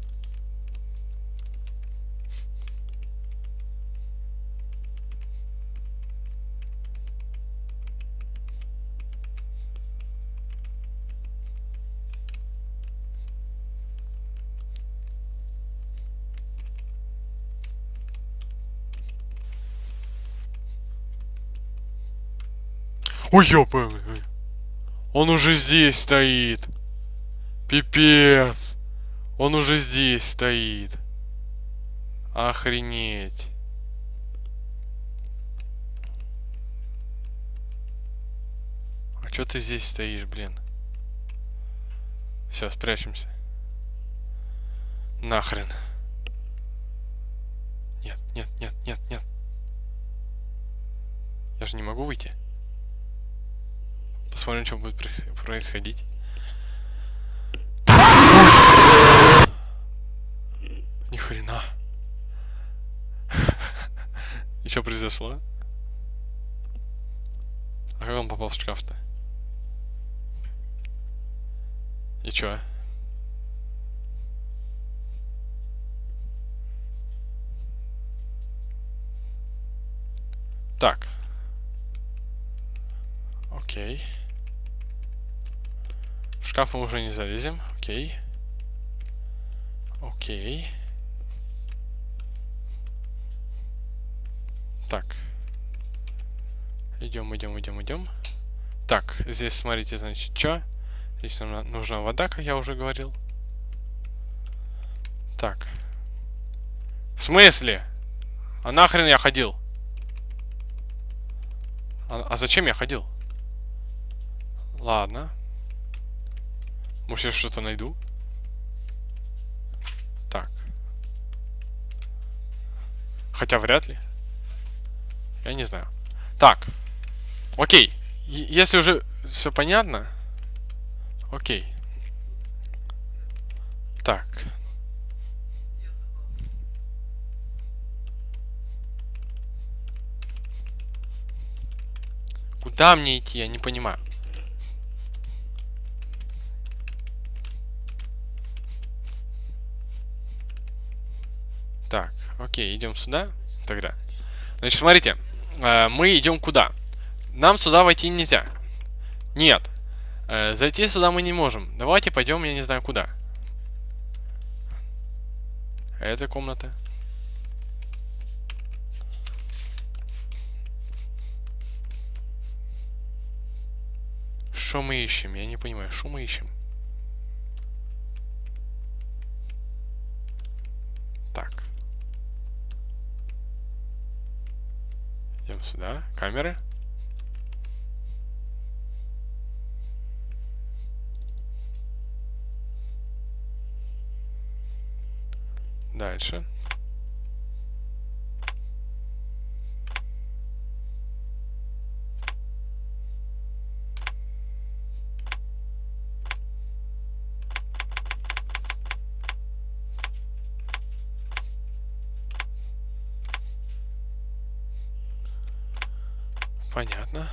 Ой, ёпа! Он уже здесь стоит. Пипец. Он уже здесь стоит. Охренеть. А чё ты здесь стоишь, блин? Все, спрячемся. Нахрен. Нет, нет, нет, нет, нет. Я же не могу выйти. Посмотрим, что будет происходить. Ни хрена. И что произошло? А как он попал в шкаф-то? И чё? Так. Окей. В шкаф мы уже не залезем. Окей. Окей. Так. Идем, идем, идем, идем. Так, здесь смотрите, значит, что? Здесь нам нужна вода, как я уже говорил. Так. В смысле? А нахрен я ходил? А, а зачем я ходил? Ладно. Может, я что-то найду? Так. Хотя вряд ли. Я не знаю. Так. Окей. Если уже все понятно. Окей. Так. Куда мне идти? Я не понимаю. Так, окей, идем сюда. Тогда. Значит, смотрите. Э, мы идем куда? Нам сюда войти нельзя. Нет. Э, зайти сюда мы не можем. Давайте пойдем, я не знаю куда. Это комната. Что мы ищем? Я не понимаю, что мы ищем? Так. Идем сюда. Камеры. Дальше. Понятно.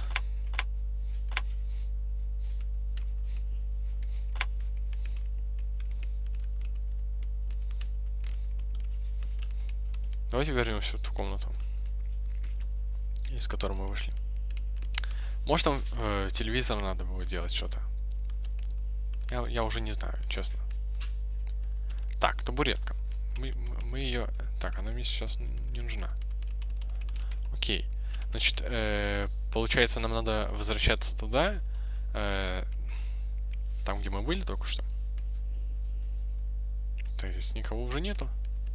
Давайте вернемся в ту комнату, из которой мы вышли. Может, там э, телевизор надо было делать что-то. Я, я уже не знаю, честно. Так, табуретка. Мы, мы ее... Так, она мне сейчас не нужна. Окей. Значит, э, получается, нам надо возвращаться туда, э, там, где мы были только что. Так, здесь никого уже нету.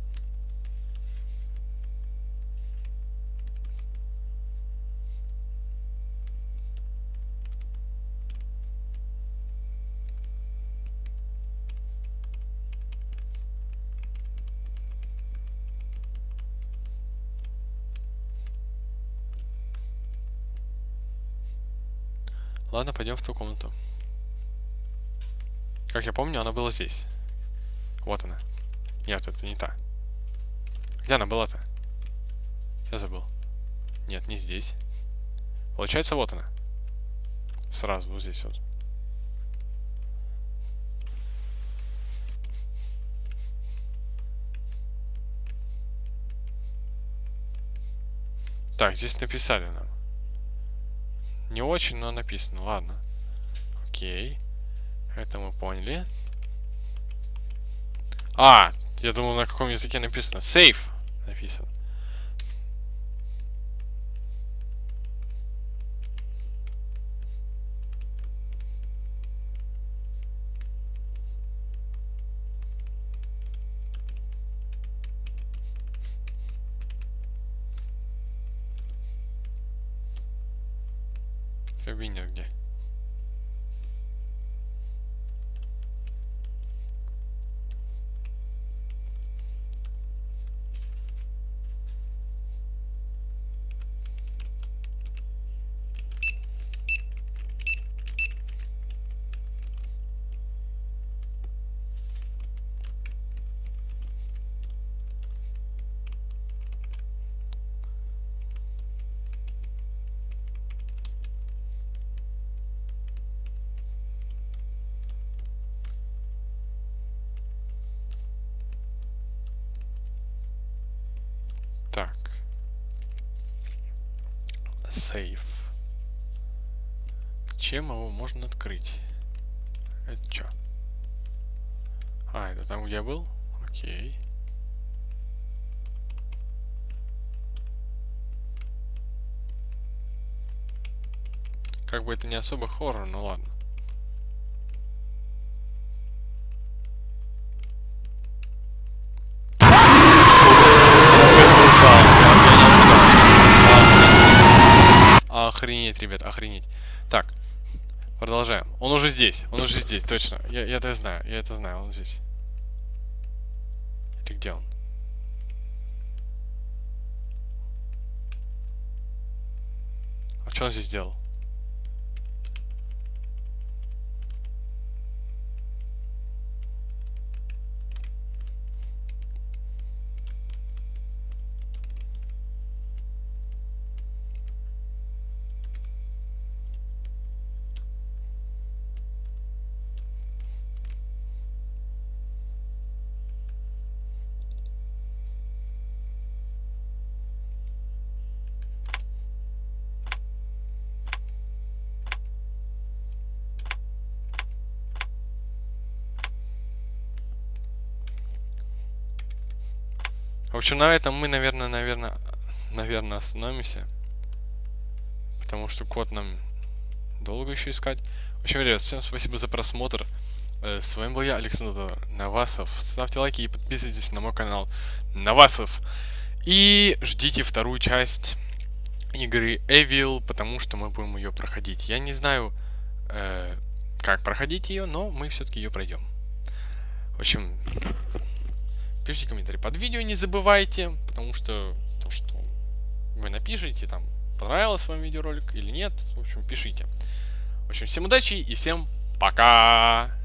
Ладно, пойдем в ту комнату. Как я помню, она была здесь. Вот она. Нет, это не та. Где она была-то? Я забыл. Нет, не здесь. Получается, вот она. Сразу вот здесь вот. Так, здесь написали нам. Не очень, но написано. Ладно. Окей. Это мы поняли. А, я думал, на каком языке написано. Сейф написано. Кабинет где? Так. Сейф. Чем его можно открыть? Это что? А, это там, где я был? Окей. Как бы это не особо хоррор, но ладно. Охренеть, ребят, охренеть. Так, продолжаем. Он уже здесь, он уже здесь, точно. Я, я это знаю, я это знаю, он здесь. Или где он? А что он здесь делал? В общем, на этом мы, наверное, наверное, наверное, остановимся. Потому что код нам долго еще искать. В общем, ребят, всем спасибо за просмотр. С вами был я, Александр Навасов. Ставьте лайки и подписывайтесь на мой канал Навасов. И ждите вторую часть игры Evil, потому что мы будем ее проходить. Я не знаю, э, как проходить ее, но мы все-таки ее пройдем. В общем, пишите комментарии под видео, не забывайте, потому что то, что вы напишите, там, понравился вам видеоролик или нет, в общем, пишите. В общем, всем удачи и всем пока!